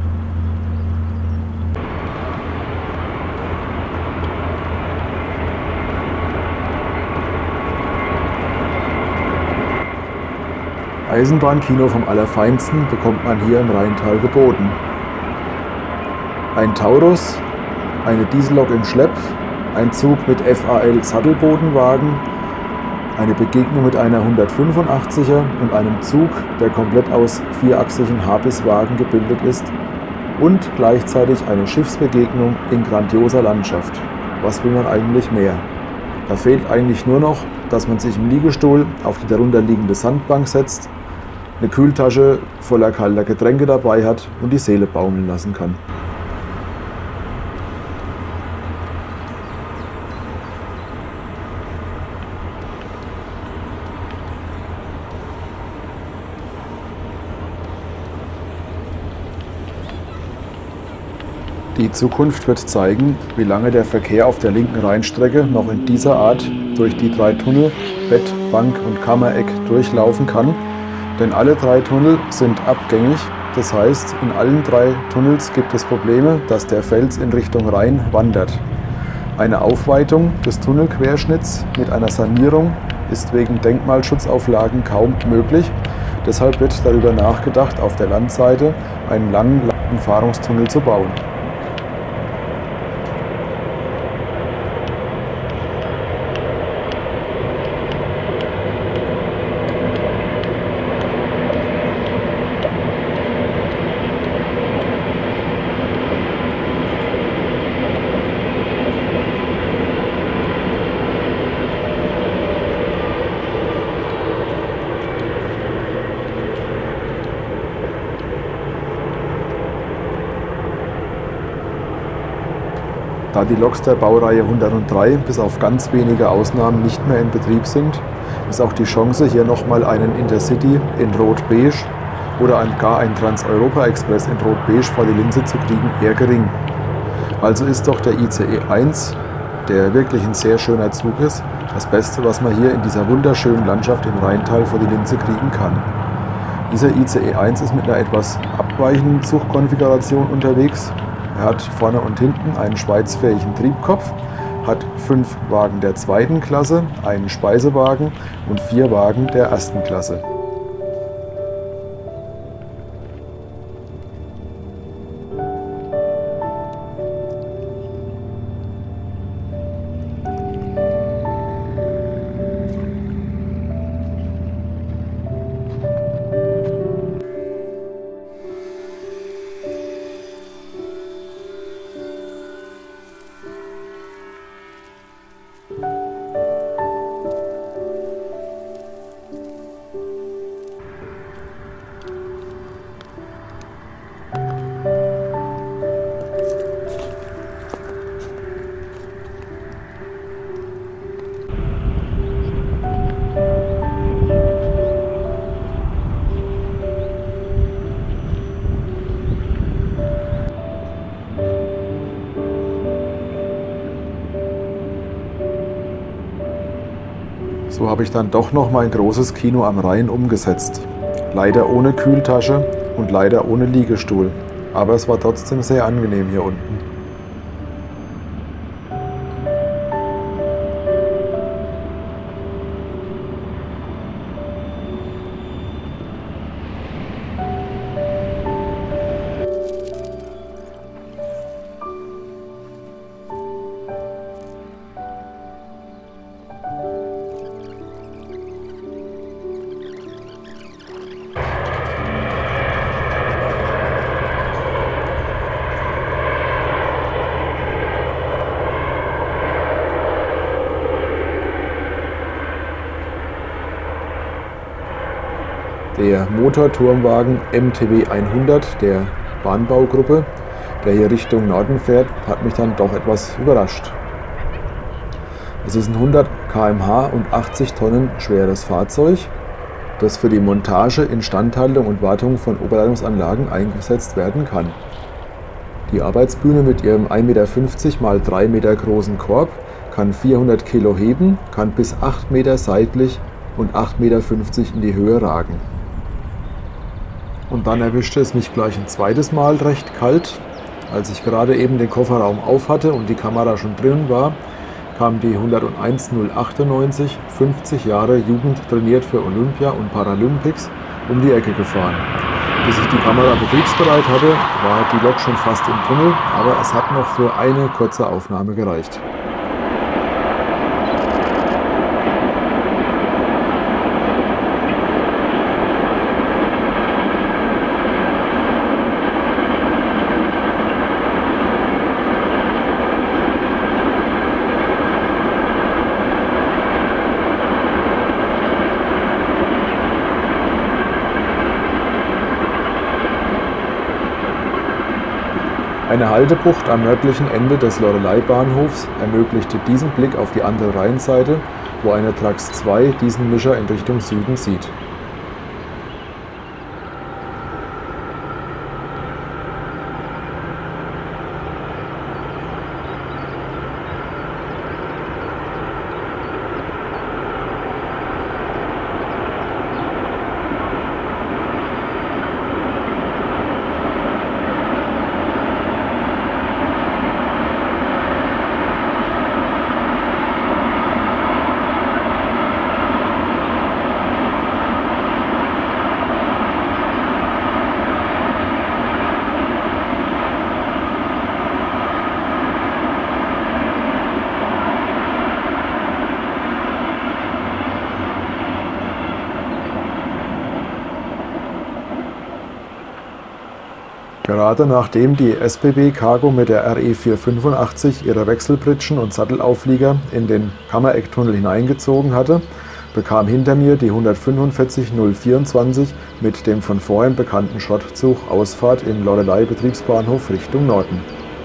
Eisenbahnkino vom Allerfeinsten bekommt man hier im Rheintal geboten. Ein Taurus, eine Diesellok im Schlepp, ein Zug mit F A L-Sattelbodenwagen, eine Begegnung mit einer hundertfünfundachtziger und einem Zug, der komplett aus vierachsigen Habiswagen gebildet ist, und gleichzeitig eine Schiffsbegegnung in grandioser Landschaft. Was will man eigentlich mehr? Da fehlt eigentlich nur noch, dass man sich im Liegestuhl auf die darunter liegende Sandbank setzt, eine Kühltasche voller kalter Getränke dabei hat und die Seele baumeln lassen kann. Die Zukunft wird zeigen, wie lange der Verkehr auf der linken Rheinstrecke noch in dieser Art durch die drei Tunnel, Bett, Bank und Kammereck durchlaufen kann. Denn alle drei Tunnel sind abgängig, das heißt, in allen drei Tunnels gibt es Probleme, dass der Fels in Richtung Rhein wandert. Eine Aufweitung des Tunnelquerschnitts mit einer Sanierung ist wegen Denkmalschutzauflagen kaum möglich. Deshalb wird darüber nachgedacht, auf der Landseite einen langen Umfahrungstunnel zu bauen. Da die Loks der Baureihe hundertdrei bis auf ganz wenige Ausnahmen nicht mehr in Betrieb sind, ist auch die Chance, hier nochmal einen Intercity in Rot-Beige oder ein, gar einen Trans-Europa-Express in Rot-Beige vor die Linse zu kriegen, eher gering. Also ist doch der I C E eins, der wirklich ein sehr schöner Zug ist, das Beste, was man hier in dieser wunderschönen Landschaft im Rheintal vor die Linse kriegen kann. Dieser I C E eins ist mit einer etwas abweichenden Zugkonfiguration unterwegs. Er hat vorne und hinten einen schweizfähigen Triebkopf, hat fünf Wagen der zweiten Klasse, einen Speisewagen und vier Wagen der ersten Klasse. So habe ich dann doch noch mein großes Kino am Rhein umgesetzt. Leider ohne Kühltasche und leider ohne Liegestuhl. Aber es war trotzdem sehr angenehm hier unten. Der Motorturmwagen M T B hundert der Bahnbaugruppe, der hier Richtung Norden fährt, hat mich dann doch etwas überrascht. Es ist ein hundert Kilometer pro Stunde und achtzig Tonnen schweres Fahrzeug, das für die Montage, Instandhaltung und Wartung von Oberleitungsanlagen eingesetzt werden kann. Die Arbeitsbühne mit ihrem ein Meter fünfzig mal drei Meter großen Korb kann vierhundert Kilo heben, kann bis acht Meter seitlich und acht Meter fünfzig in die Höhe ragen. Und dann erwischte es mich gleich ein zweites Mal recht kalt. Als ich gerade eben den Kofferraum auf hatte und die Kamera schon drin war, kam die hunderteins null achtundneunzig, fünfzig Jahre Jugend trainiert für Olympia und Paralympics, um die Ecke gefahren. Bis ich die Kamera betriebsbereit hatte, war die Lok schon fast im Tunnel, aber es hat noch für eine kurze Aufnahme gereicht. Eine Haltebucht am nördlichen Ende des Loreley-Bahnhofs ermöglichte diesen Blick auf die andere Rheinseite, wo eine Trax zwei diesen Mischer in Richtung Süden sieht. Gerade nachdem die S B B Cargo mit der R E vierhundertfünfundachtzig ihre Wechselpritschen und Sattelauflieger in den Kammerecktunnel hineingezogen hatte, bekam hinter mir die hundertfünfundvierzig null vierundzwanzig mit dem von vorhin bekannten Schrottzug Ausfahrt im Loreley-Betriebsbahnhof Richtung Norden.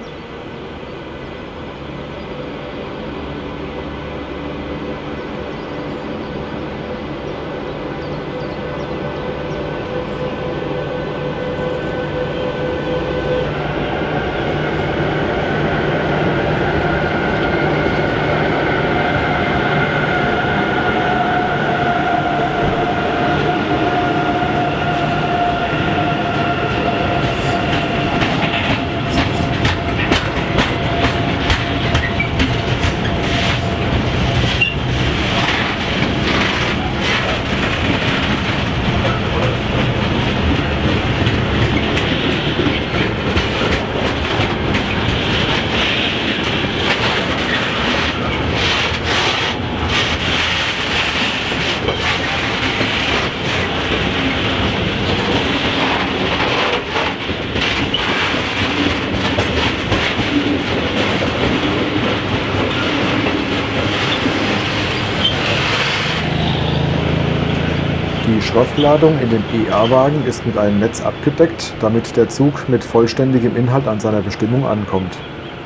Die Schrottladung in den E A-Wagen ist mit einem Netz abgedeckt, damit der Zug mit vollständigem Inhalt an seiner Bestimmung ankommt.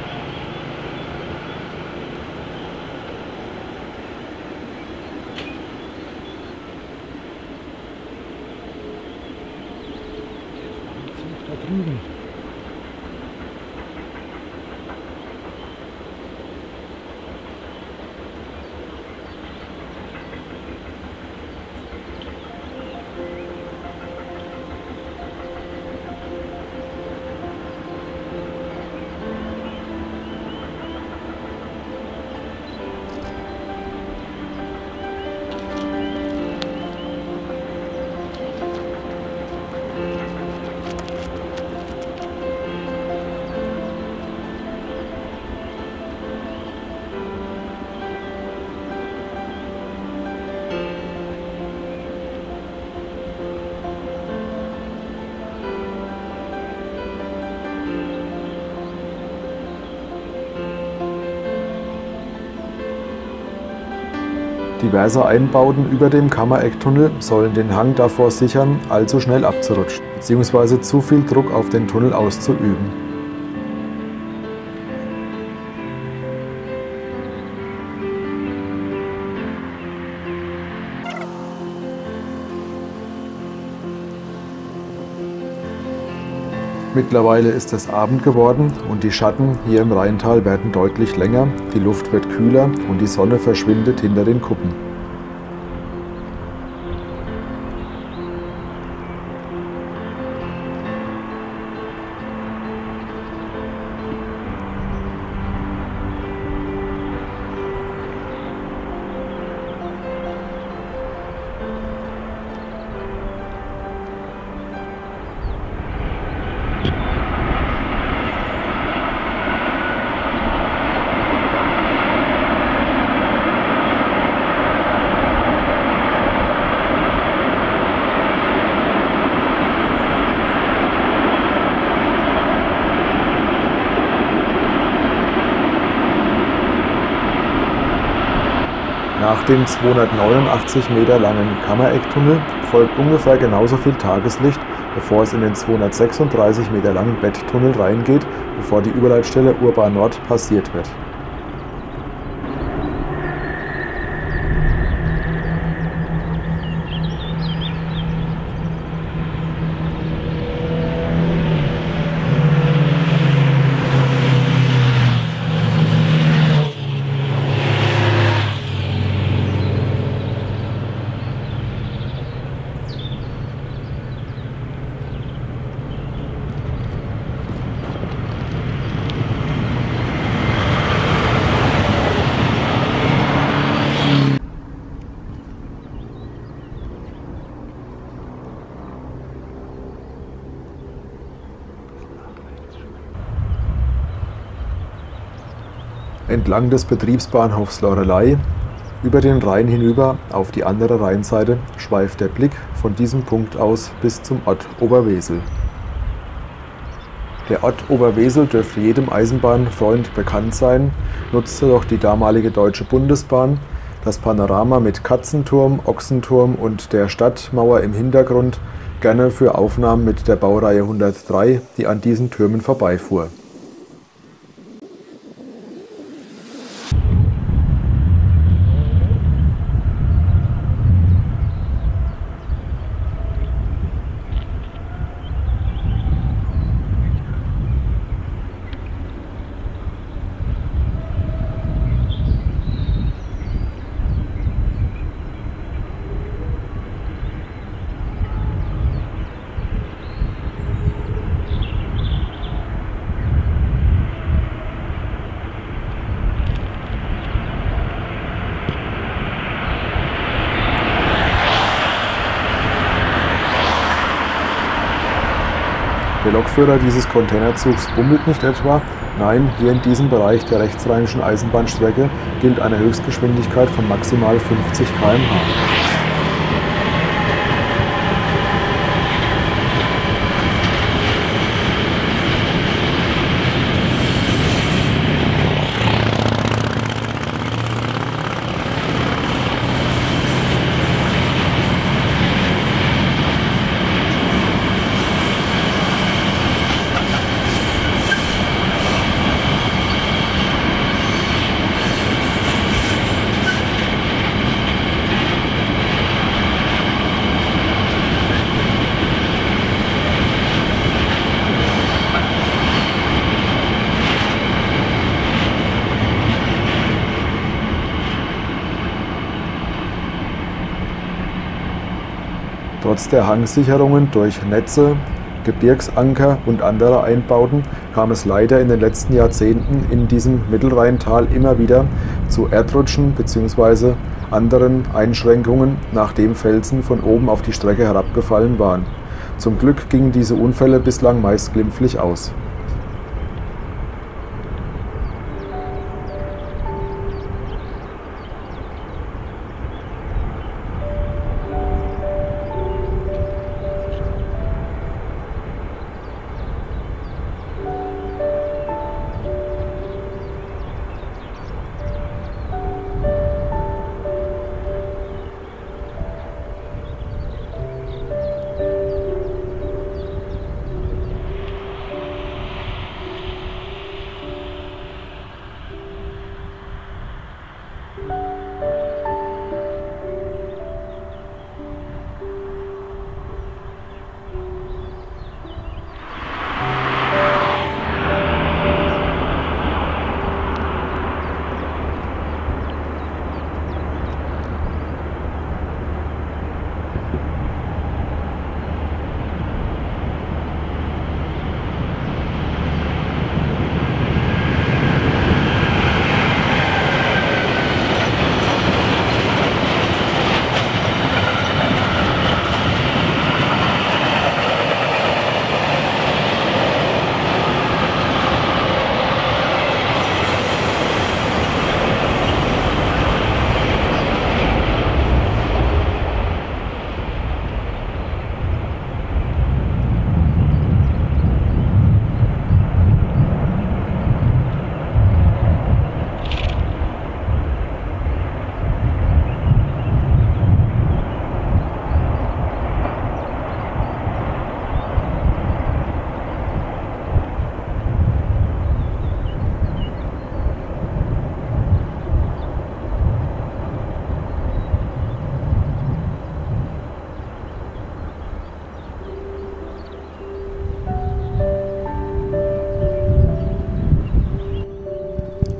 Da drüben. Diverse Einbauten über dem Kammerecktunnel sollen den Hang davor sichern, allzu schnell abzurutschen bzw. zu viel Druck auf den Tunnel auszuüben. Mittlerweile ist es Abend geworden und die Schatten hier im Rheintal werden deutlich länger, die Luft wird kühler und die Sonne verschwindet hinter den Kuppen. Nach dem zweihundertneunundachtzig Meter langen Kammerecktunnel folgt ungefähr genauso viel Tageslicht, bevor es in den zweihundertsechsunddreißig Meter langen Betttunnel reingeht, bevor die Überleitstelle Urban Nord passiert wird. Entlang des Betriebsbahnhofs Loreley, über den Rhein hinüber auf die andere Rheinseite, schweift der Blick von diesem Punkt aus bis zum Ort Oberwesel. Der Ort Oberwesel dürfte jedem Eisenbahnfreund bekannt sein, nutzte doch die damalige Deutsche Bundesbahn das Panorama mit Katzenturm, Ochsenturm und der Stadtmauer im Hintergrund gerne für Aufnahmen mit der Baureihe hundertdrei, die an diesen Türmen vorbeifuhr. Der Lokführer dieses Containerzugs bummelt nicht etwa, nein, hier in diesem Bereich der rechtsrheinischen Eisenbahnstrecke gilt eine Höchstgeschwindigkeit von maximal fünfzig Kilometer pro Stunde. Trotz der Hangsicherungen durch Netze, Gebirgsanker und andere Einbauten kam es leider in den letzten Jahrzehnten in diesem Mittelrheintal immer wieder zu Erdrutschen bzw. anderen Einschränkungen, nachdem Felsen von oben auf die Strecke herabgefallen waren. Zum Glück gingen diese Unfälle bislang meist glimpflich aus.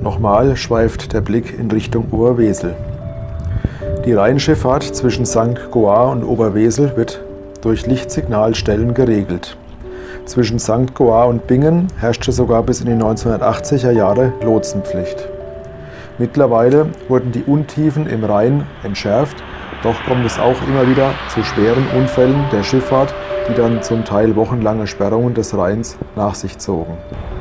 Nochmal schweift der Blick in Richtung Oberwesel. Die Rheinschifffahrt zwischen Sankt Goar und Oberwesel wird durch Lichtsignalstellen geregelt. Zwischen Sankt Goar und Bingen herrschte sogar bis in die neunzehnhundertachtziger Jahre Lotsenpflicht. Mittlerweile wurden die Untiefen im Rhein entschärft, doch kommt es auch immer wieder zu schweren Unfällen der Schifffahrt, die dann zum Teil wochenlange Sperrungen des Rheins nach sich zogen.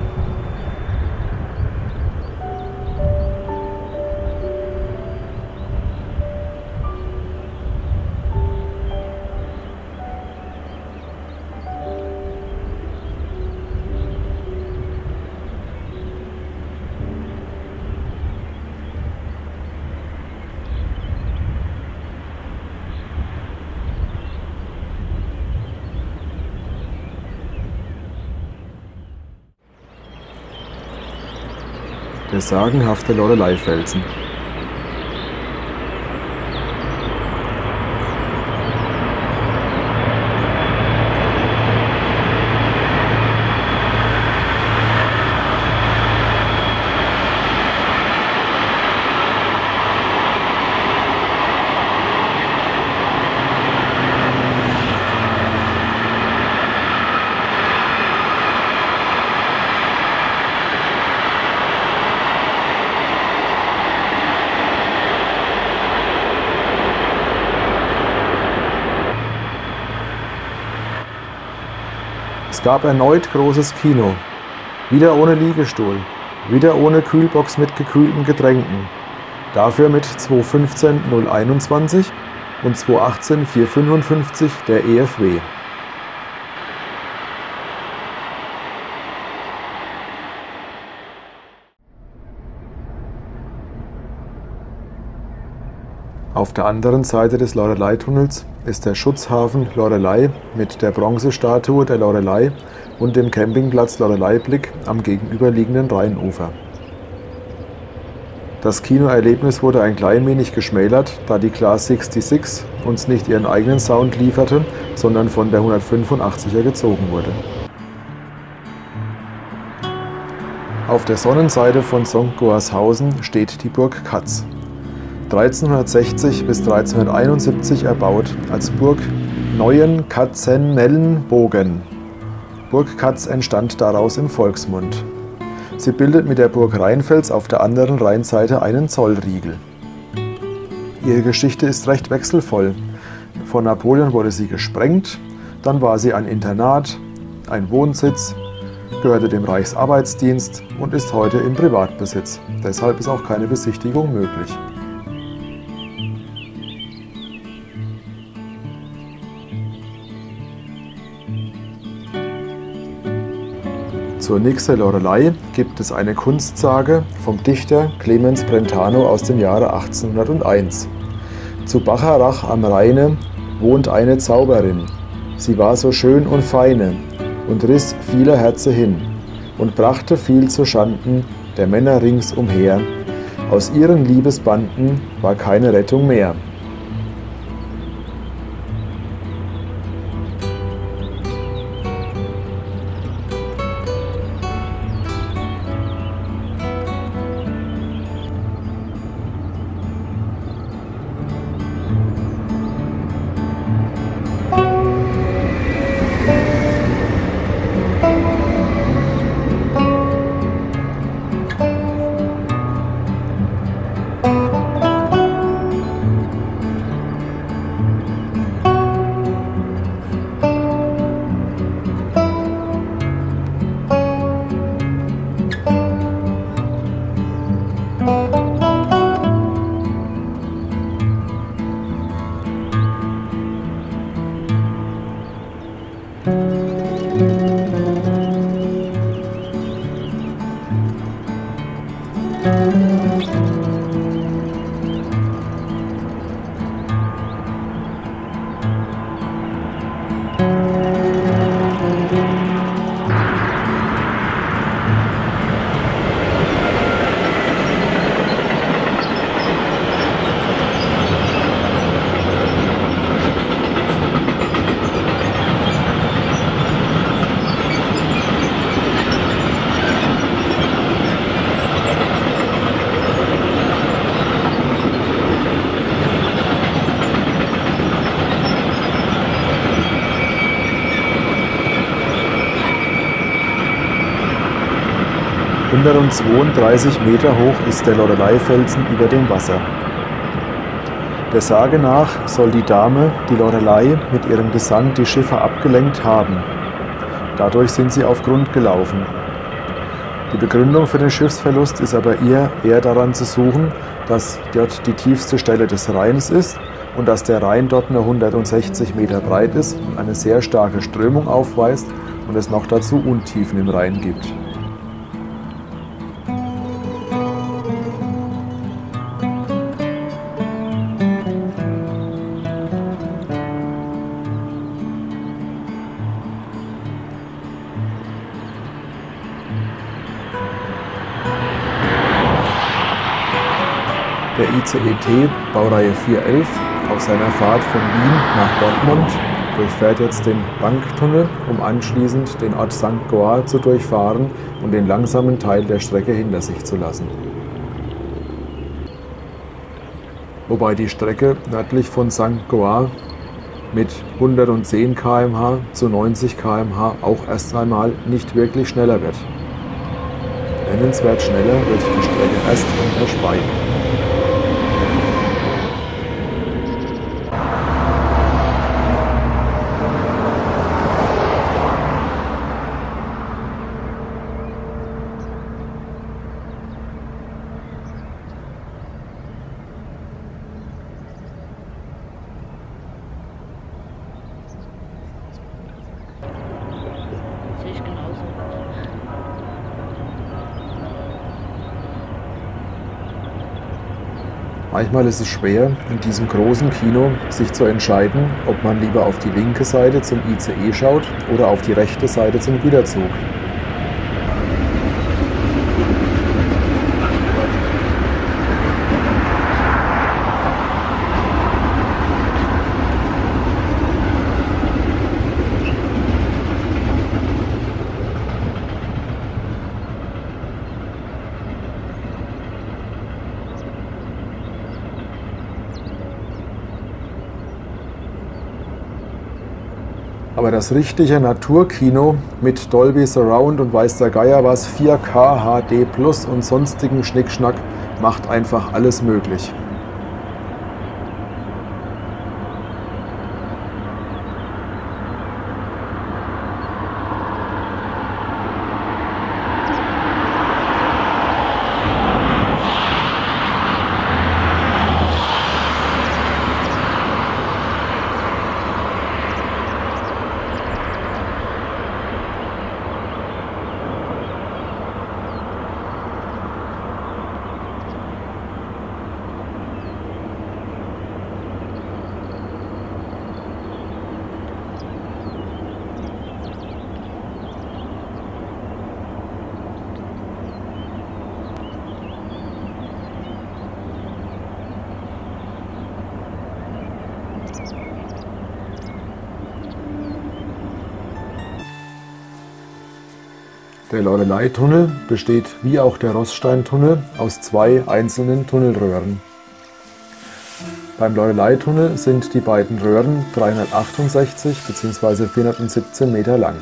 Der sagenhafte Loreley-Felsen. Es gab erneut großes Kino, wieder ohne Liegestuhl, wieder ohne Kühlbox mit gekühlten Getränken, dafür mit zwei fünfzehn null einundzwanzig und zwei achtzehn vier fünfundfünfzig der E F W. Auf der anderen Seite des Loreley-Tunnels ist der Schutzhafen Loreley mit der Bronzestatue der Loreley und dem Campingplatz Loreley-Blick am gegenüberliegenden Rheinufer. Das Kinoerlebnis wurde ein klein wenig geschmälert, da die Class sechsundsechzig uns nicht ihren eigenen Sound lieferte, sondern von der hundertfünfundachtziger gezogen wurde. Auf der Sonnenseite von Sankt Goarshausen steht die Burg Katz. dreizehnhundertsechzig bis dreizehnhunderteinundsiebzig erbaut als Burg Neuen-Katzenelnbogen. Burg Katz entstand daraus im Volksmund. Sie bildet mit der Burg Rheinfels auf der anderen Rheinseite einen Zollriegel. Ihre Geschichte ist recht wechselvoll. Von Napoleon wurde sie gesprengt, dann war sie ein Internat, ein Wohnsitz, gehörte dem Reichsarbeitsdienst und ist heute im Privatbesitz. Deshalb ist auch keine Besichtigung möglich. Zur Nixe Loreley gibt es eine Kunstsage vom Dichter Clemens Brentano aus dem Jahre achtzehnhunderteins. Zu Bacharach am Rheine wohnt eine Zauberin. Sie war so schön und feine und riss vieler Herze hin und brachte viel zu Schanden der Männer ringsumher. Aus ihren Liebesbanden war keine Rettung mehr. hundertzweiunddreißig Meter hoch ist der Lorelei-Felsen über dem Wasser. Der Sage nach soll die Dame, die Lorelei, mit ihrem Gesang die Schiffe abgelenkt haben. Dadurch sind sie auf Grund gelaufen. Die Begründung für den Schiffsverlust ist aber eher, eher daran zu suchen, dass dort die tiefste Stelle des Rheins ist und dass der Rhein dort nur hundertsechzig Meter breit ist und eine sehr starke Strömung aufweist und es noch dazu Untiefen im Rhein gibt. Der I C E T Baureihe vier elf auf seiner Fahrt von Wien nach Dortmund durchfährt jetzt den Banktunnel, um anschließend den Ort Sankt Goar zu durchfahren und den langsamen Teil der Strecke hinter sich zu lassen. Wobei die Strecke nördlich von Sankt Goar mit hundertzehn Kilometer pro Stunde zu neunzig Kilometer pro Stunde auch erst einmal nicht wirklich schneller wird. Nennenswert schneller wird die Strecke erst unter Spey. Manchmal ist es schwer, in diesem großen Kino sich zu entscheiden, ob man lieber auf die linke Seite zum I C E schaut oder auf die rechte Seite zum Güterzug. Aber das richtige Naturkino mit Dolby Surround und weiß der Geier was, vier K H D Plus und sonstigen Schnickschnack macht einfach alles möglich. Der Lorelei-Tunnel besteht wie auch der Roßstein-Tunnel aus zwei einzelnen Tunnelröhren. Beim Lorelei-Tunnel sind die beiden Röhren dreihundertachtundsechzig bzw. vierhundertsiebzehn Meter lang.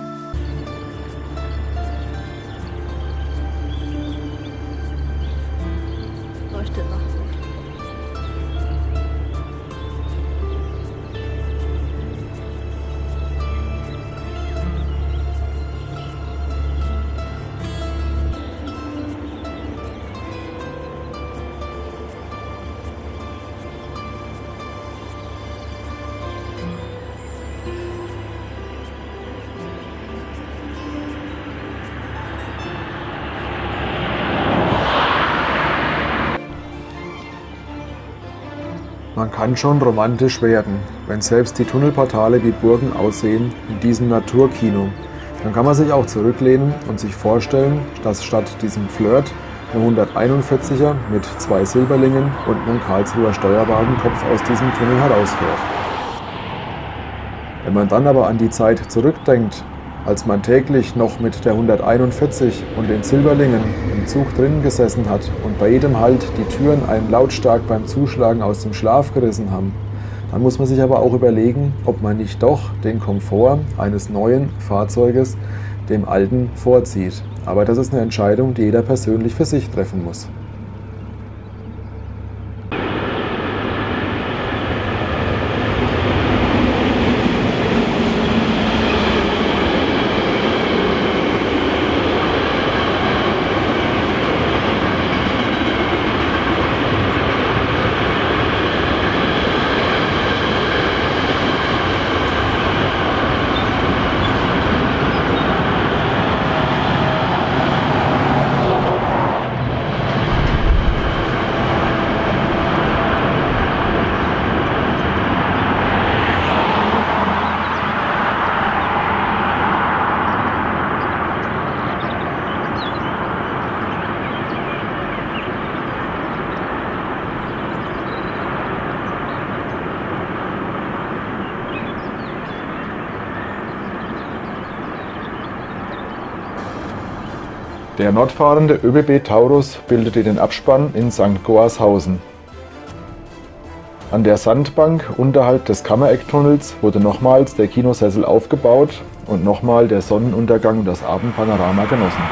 Leuchtet noch. Man kann schon romantisch werden, wenn selbst die Tunnelportale wie Burgen aussehen in diesem Naturkino. Dann kann man sich auch zurücklehnen und sich vorstellen, dass statt diesem Flirt eine hunderteinundvierziger mit zwei Silberlingen und einem Karlsruher Steuerwagenkopf aus diesem Tunnel herausfährt. Wenn man dann aber an die Zeit zurückdenkt, als man täglich noch mit der hunderteinundvierzig und den Silberlingen im Zug drinnen gesessen hat und bei jedem Halt die Türen einem lautstark beim Zuschlagen aus dem Schlaf gerissen haben, dann muss man sich aber auch überlegen, ob man nicht doch den Komfort eines neuen Fahrzeuges, dem Alten vorzieht. Aber das ist eine Entscheidung, die jeder persönlich für sich treffen muss. Der nordfahrende ÖBB Taurus bildete den Abspann in Sankt Goarshausen. An der Sandbank unterhalb des Kammerecktunnels wurde nochmals der Kinosessel aufgebaut und nochmal der Sonnenuntergang und das Abendpanorama genossen.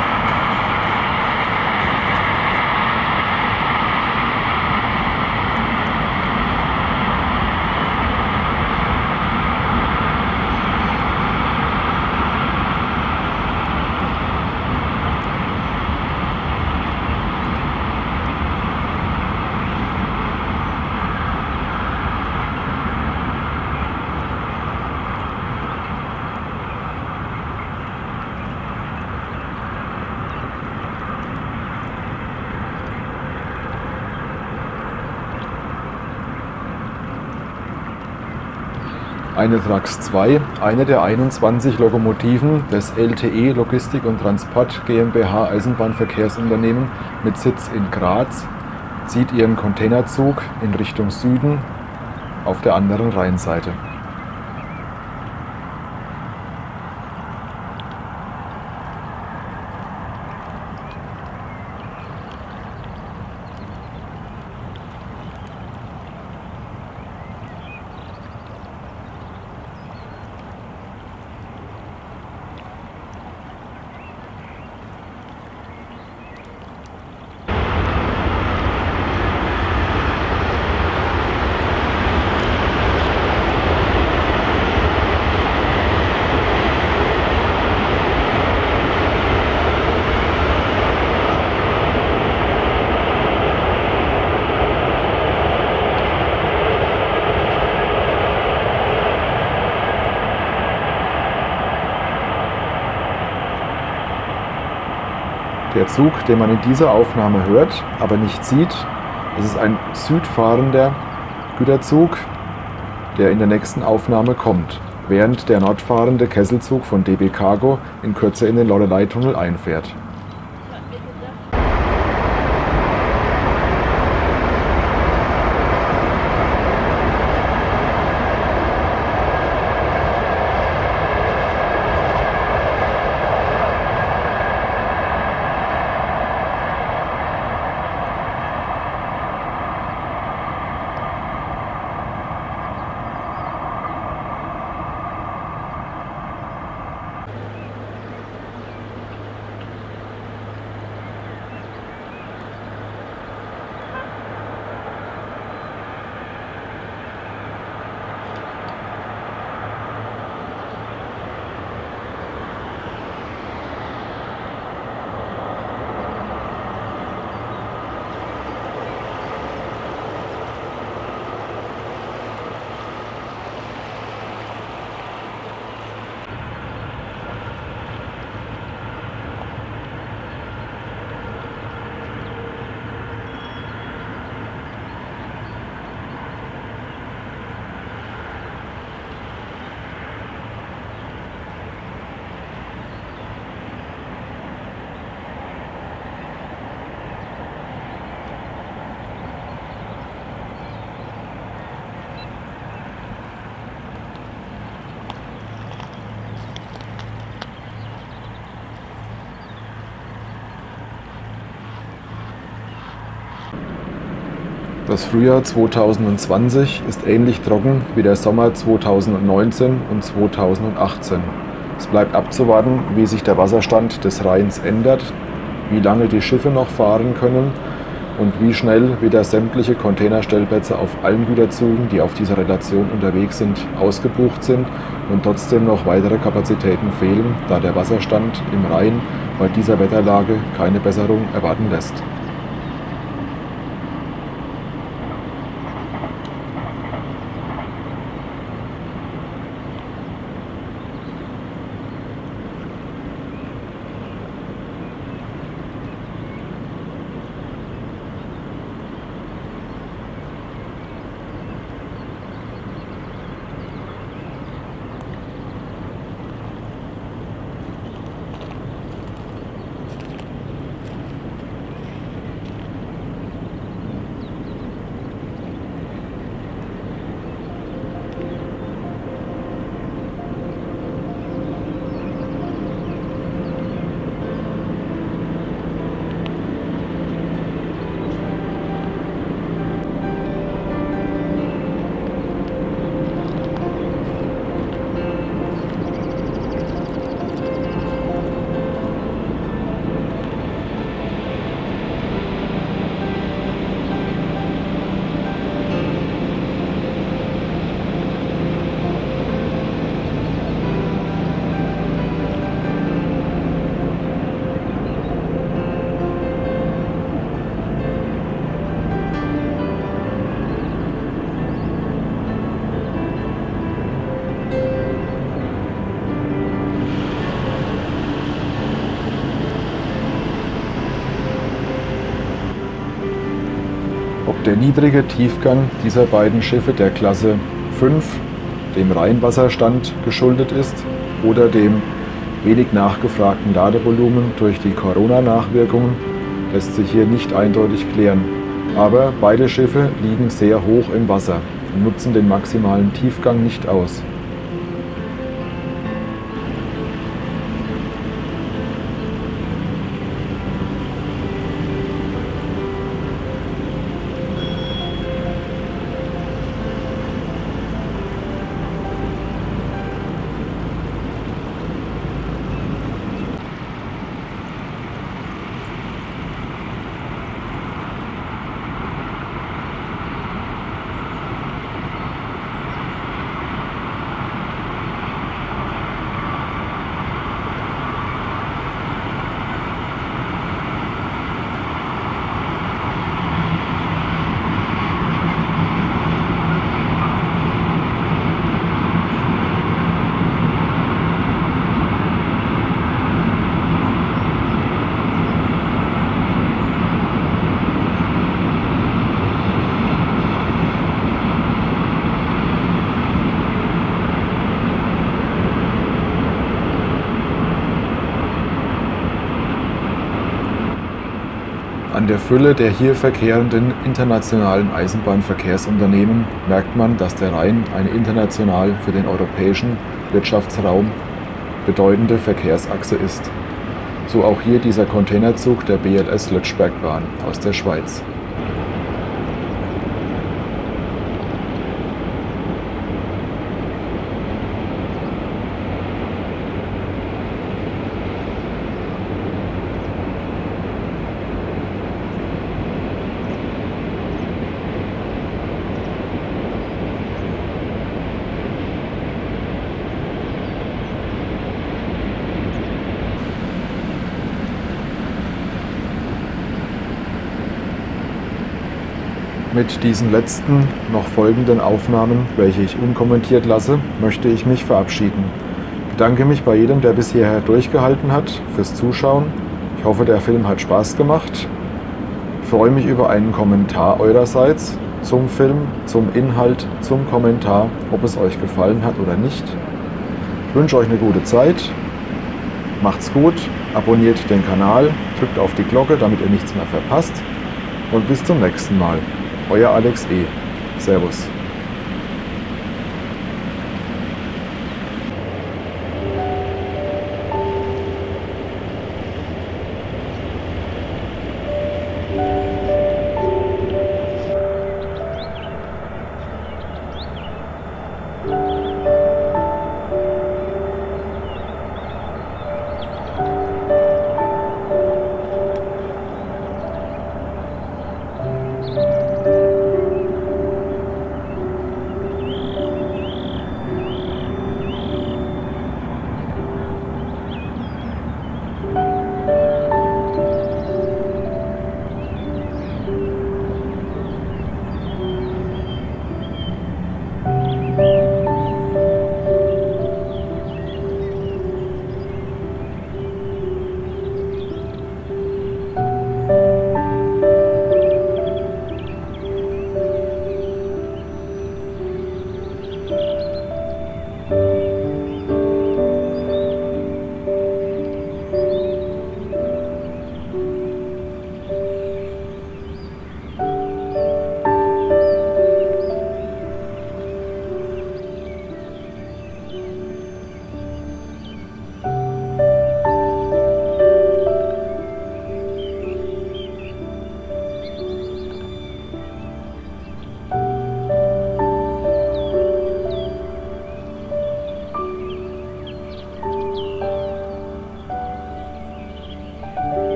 Eine Trax zwei, eine der einundzwanzig Lokomotiven des L T E Logistik und Transport GmbH Eisenbahnverkehrsunternehmen mit Sitz in Graz, zieht ihren Containerzug in Richtung Süden auf der anderen Rheinseite. Der Zug, den man in dieser Aufnahme hört, aber nicht sieht, das ist ein südfahrender Güterzug, der in der nächsten Aufnahme kommt, während der nordfahrende Kesselzug von D B Cargo in Kürze in den Loreley-Tunnel einfährt. Das Frühjahr zweitausendzwanzig ist ähnlich trocken wie der Sommer zweitausendneunzehn und zweitausendachtzehn. Es bleibt abzuwarten, wie sich der Wasserstand des Rheins ändert, wie lange die Schiffe noch fahren können und wie schnell wieder sämtliche Containerstellplätze auf allen Güterzügen, die auf dieser Relation unterwegs sind, ausgebucht sind und trotzdem noch weitere Kapazitäten fehlen, da der Wasserstand im Rhein bei dieser Wetterlage keine Besserung erwarten lässt. Ob der niedrige Tiefgang dieser beiden Schiffe der Klasse fünf dem Rheinwasserstand geschuldet ist oder dem wenig nachgefragten Ladevolumen durch die Corona-Nachwirkungen, lässt sich hier nicht eindeutig klären. Aber beide Schiffe liegen sehr hoch im Wasser und nutzen den maximalen Tiefgang nicht aus. An der Fülle der hier verkehrenden internationalen Eisenbahnverkehrsunternehmen merkt man, dass der Rhein eine international für den europäischen Wirtschaftsraum bedeutende Verkehrsachse ist. So auch hier dieser Containerzug der B L S Lötschbergbahn aus der Schweiz. Mit diesen letzten, noch folgenden Aufnahmen, welche ich unkommentiert lasse, möchte ich mich verabschieden. Ich bedanke mich bei jedem, der bis hierher durchgehalten hat, fürs Zuschauen. Ich hoffe, der Film hat Spaß gemacht. Ich freue mich über einen Kommentar eurerseits zum Film, zum Inhalt, zum Kommentar, ob es euch gefallen hat oder nicht. Ich wünsche euch eine gute Zeit. Macht's gut, abonniert den Kanal, drückt auf die Glocke, damit ihr nichts mehr verpasst. Und bis zum nächsten Mal. Euer Alex E. Servus.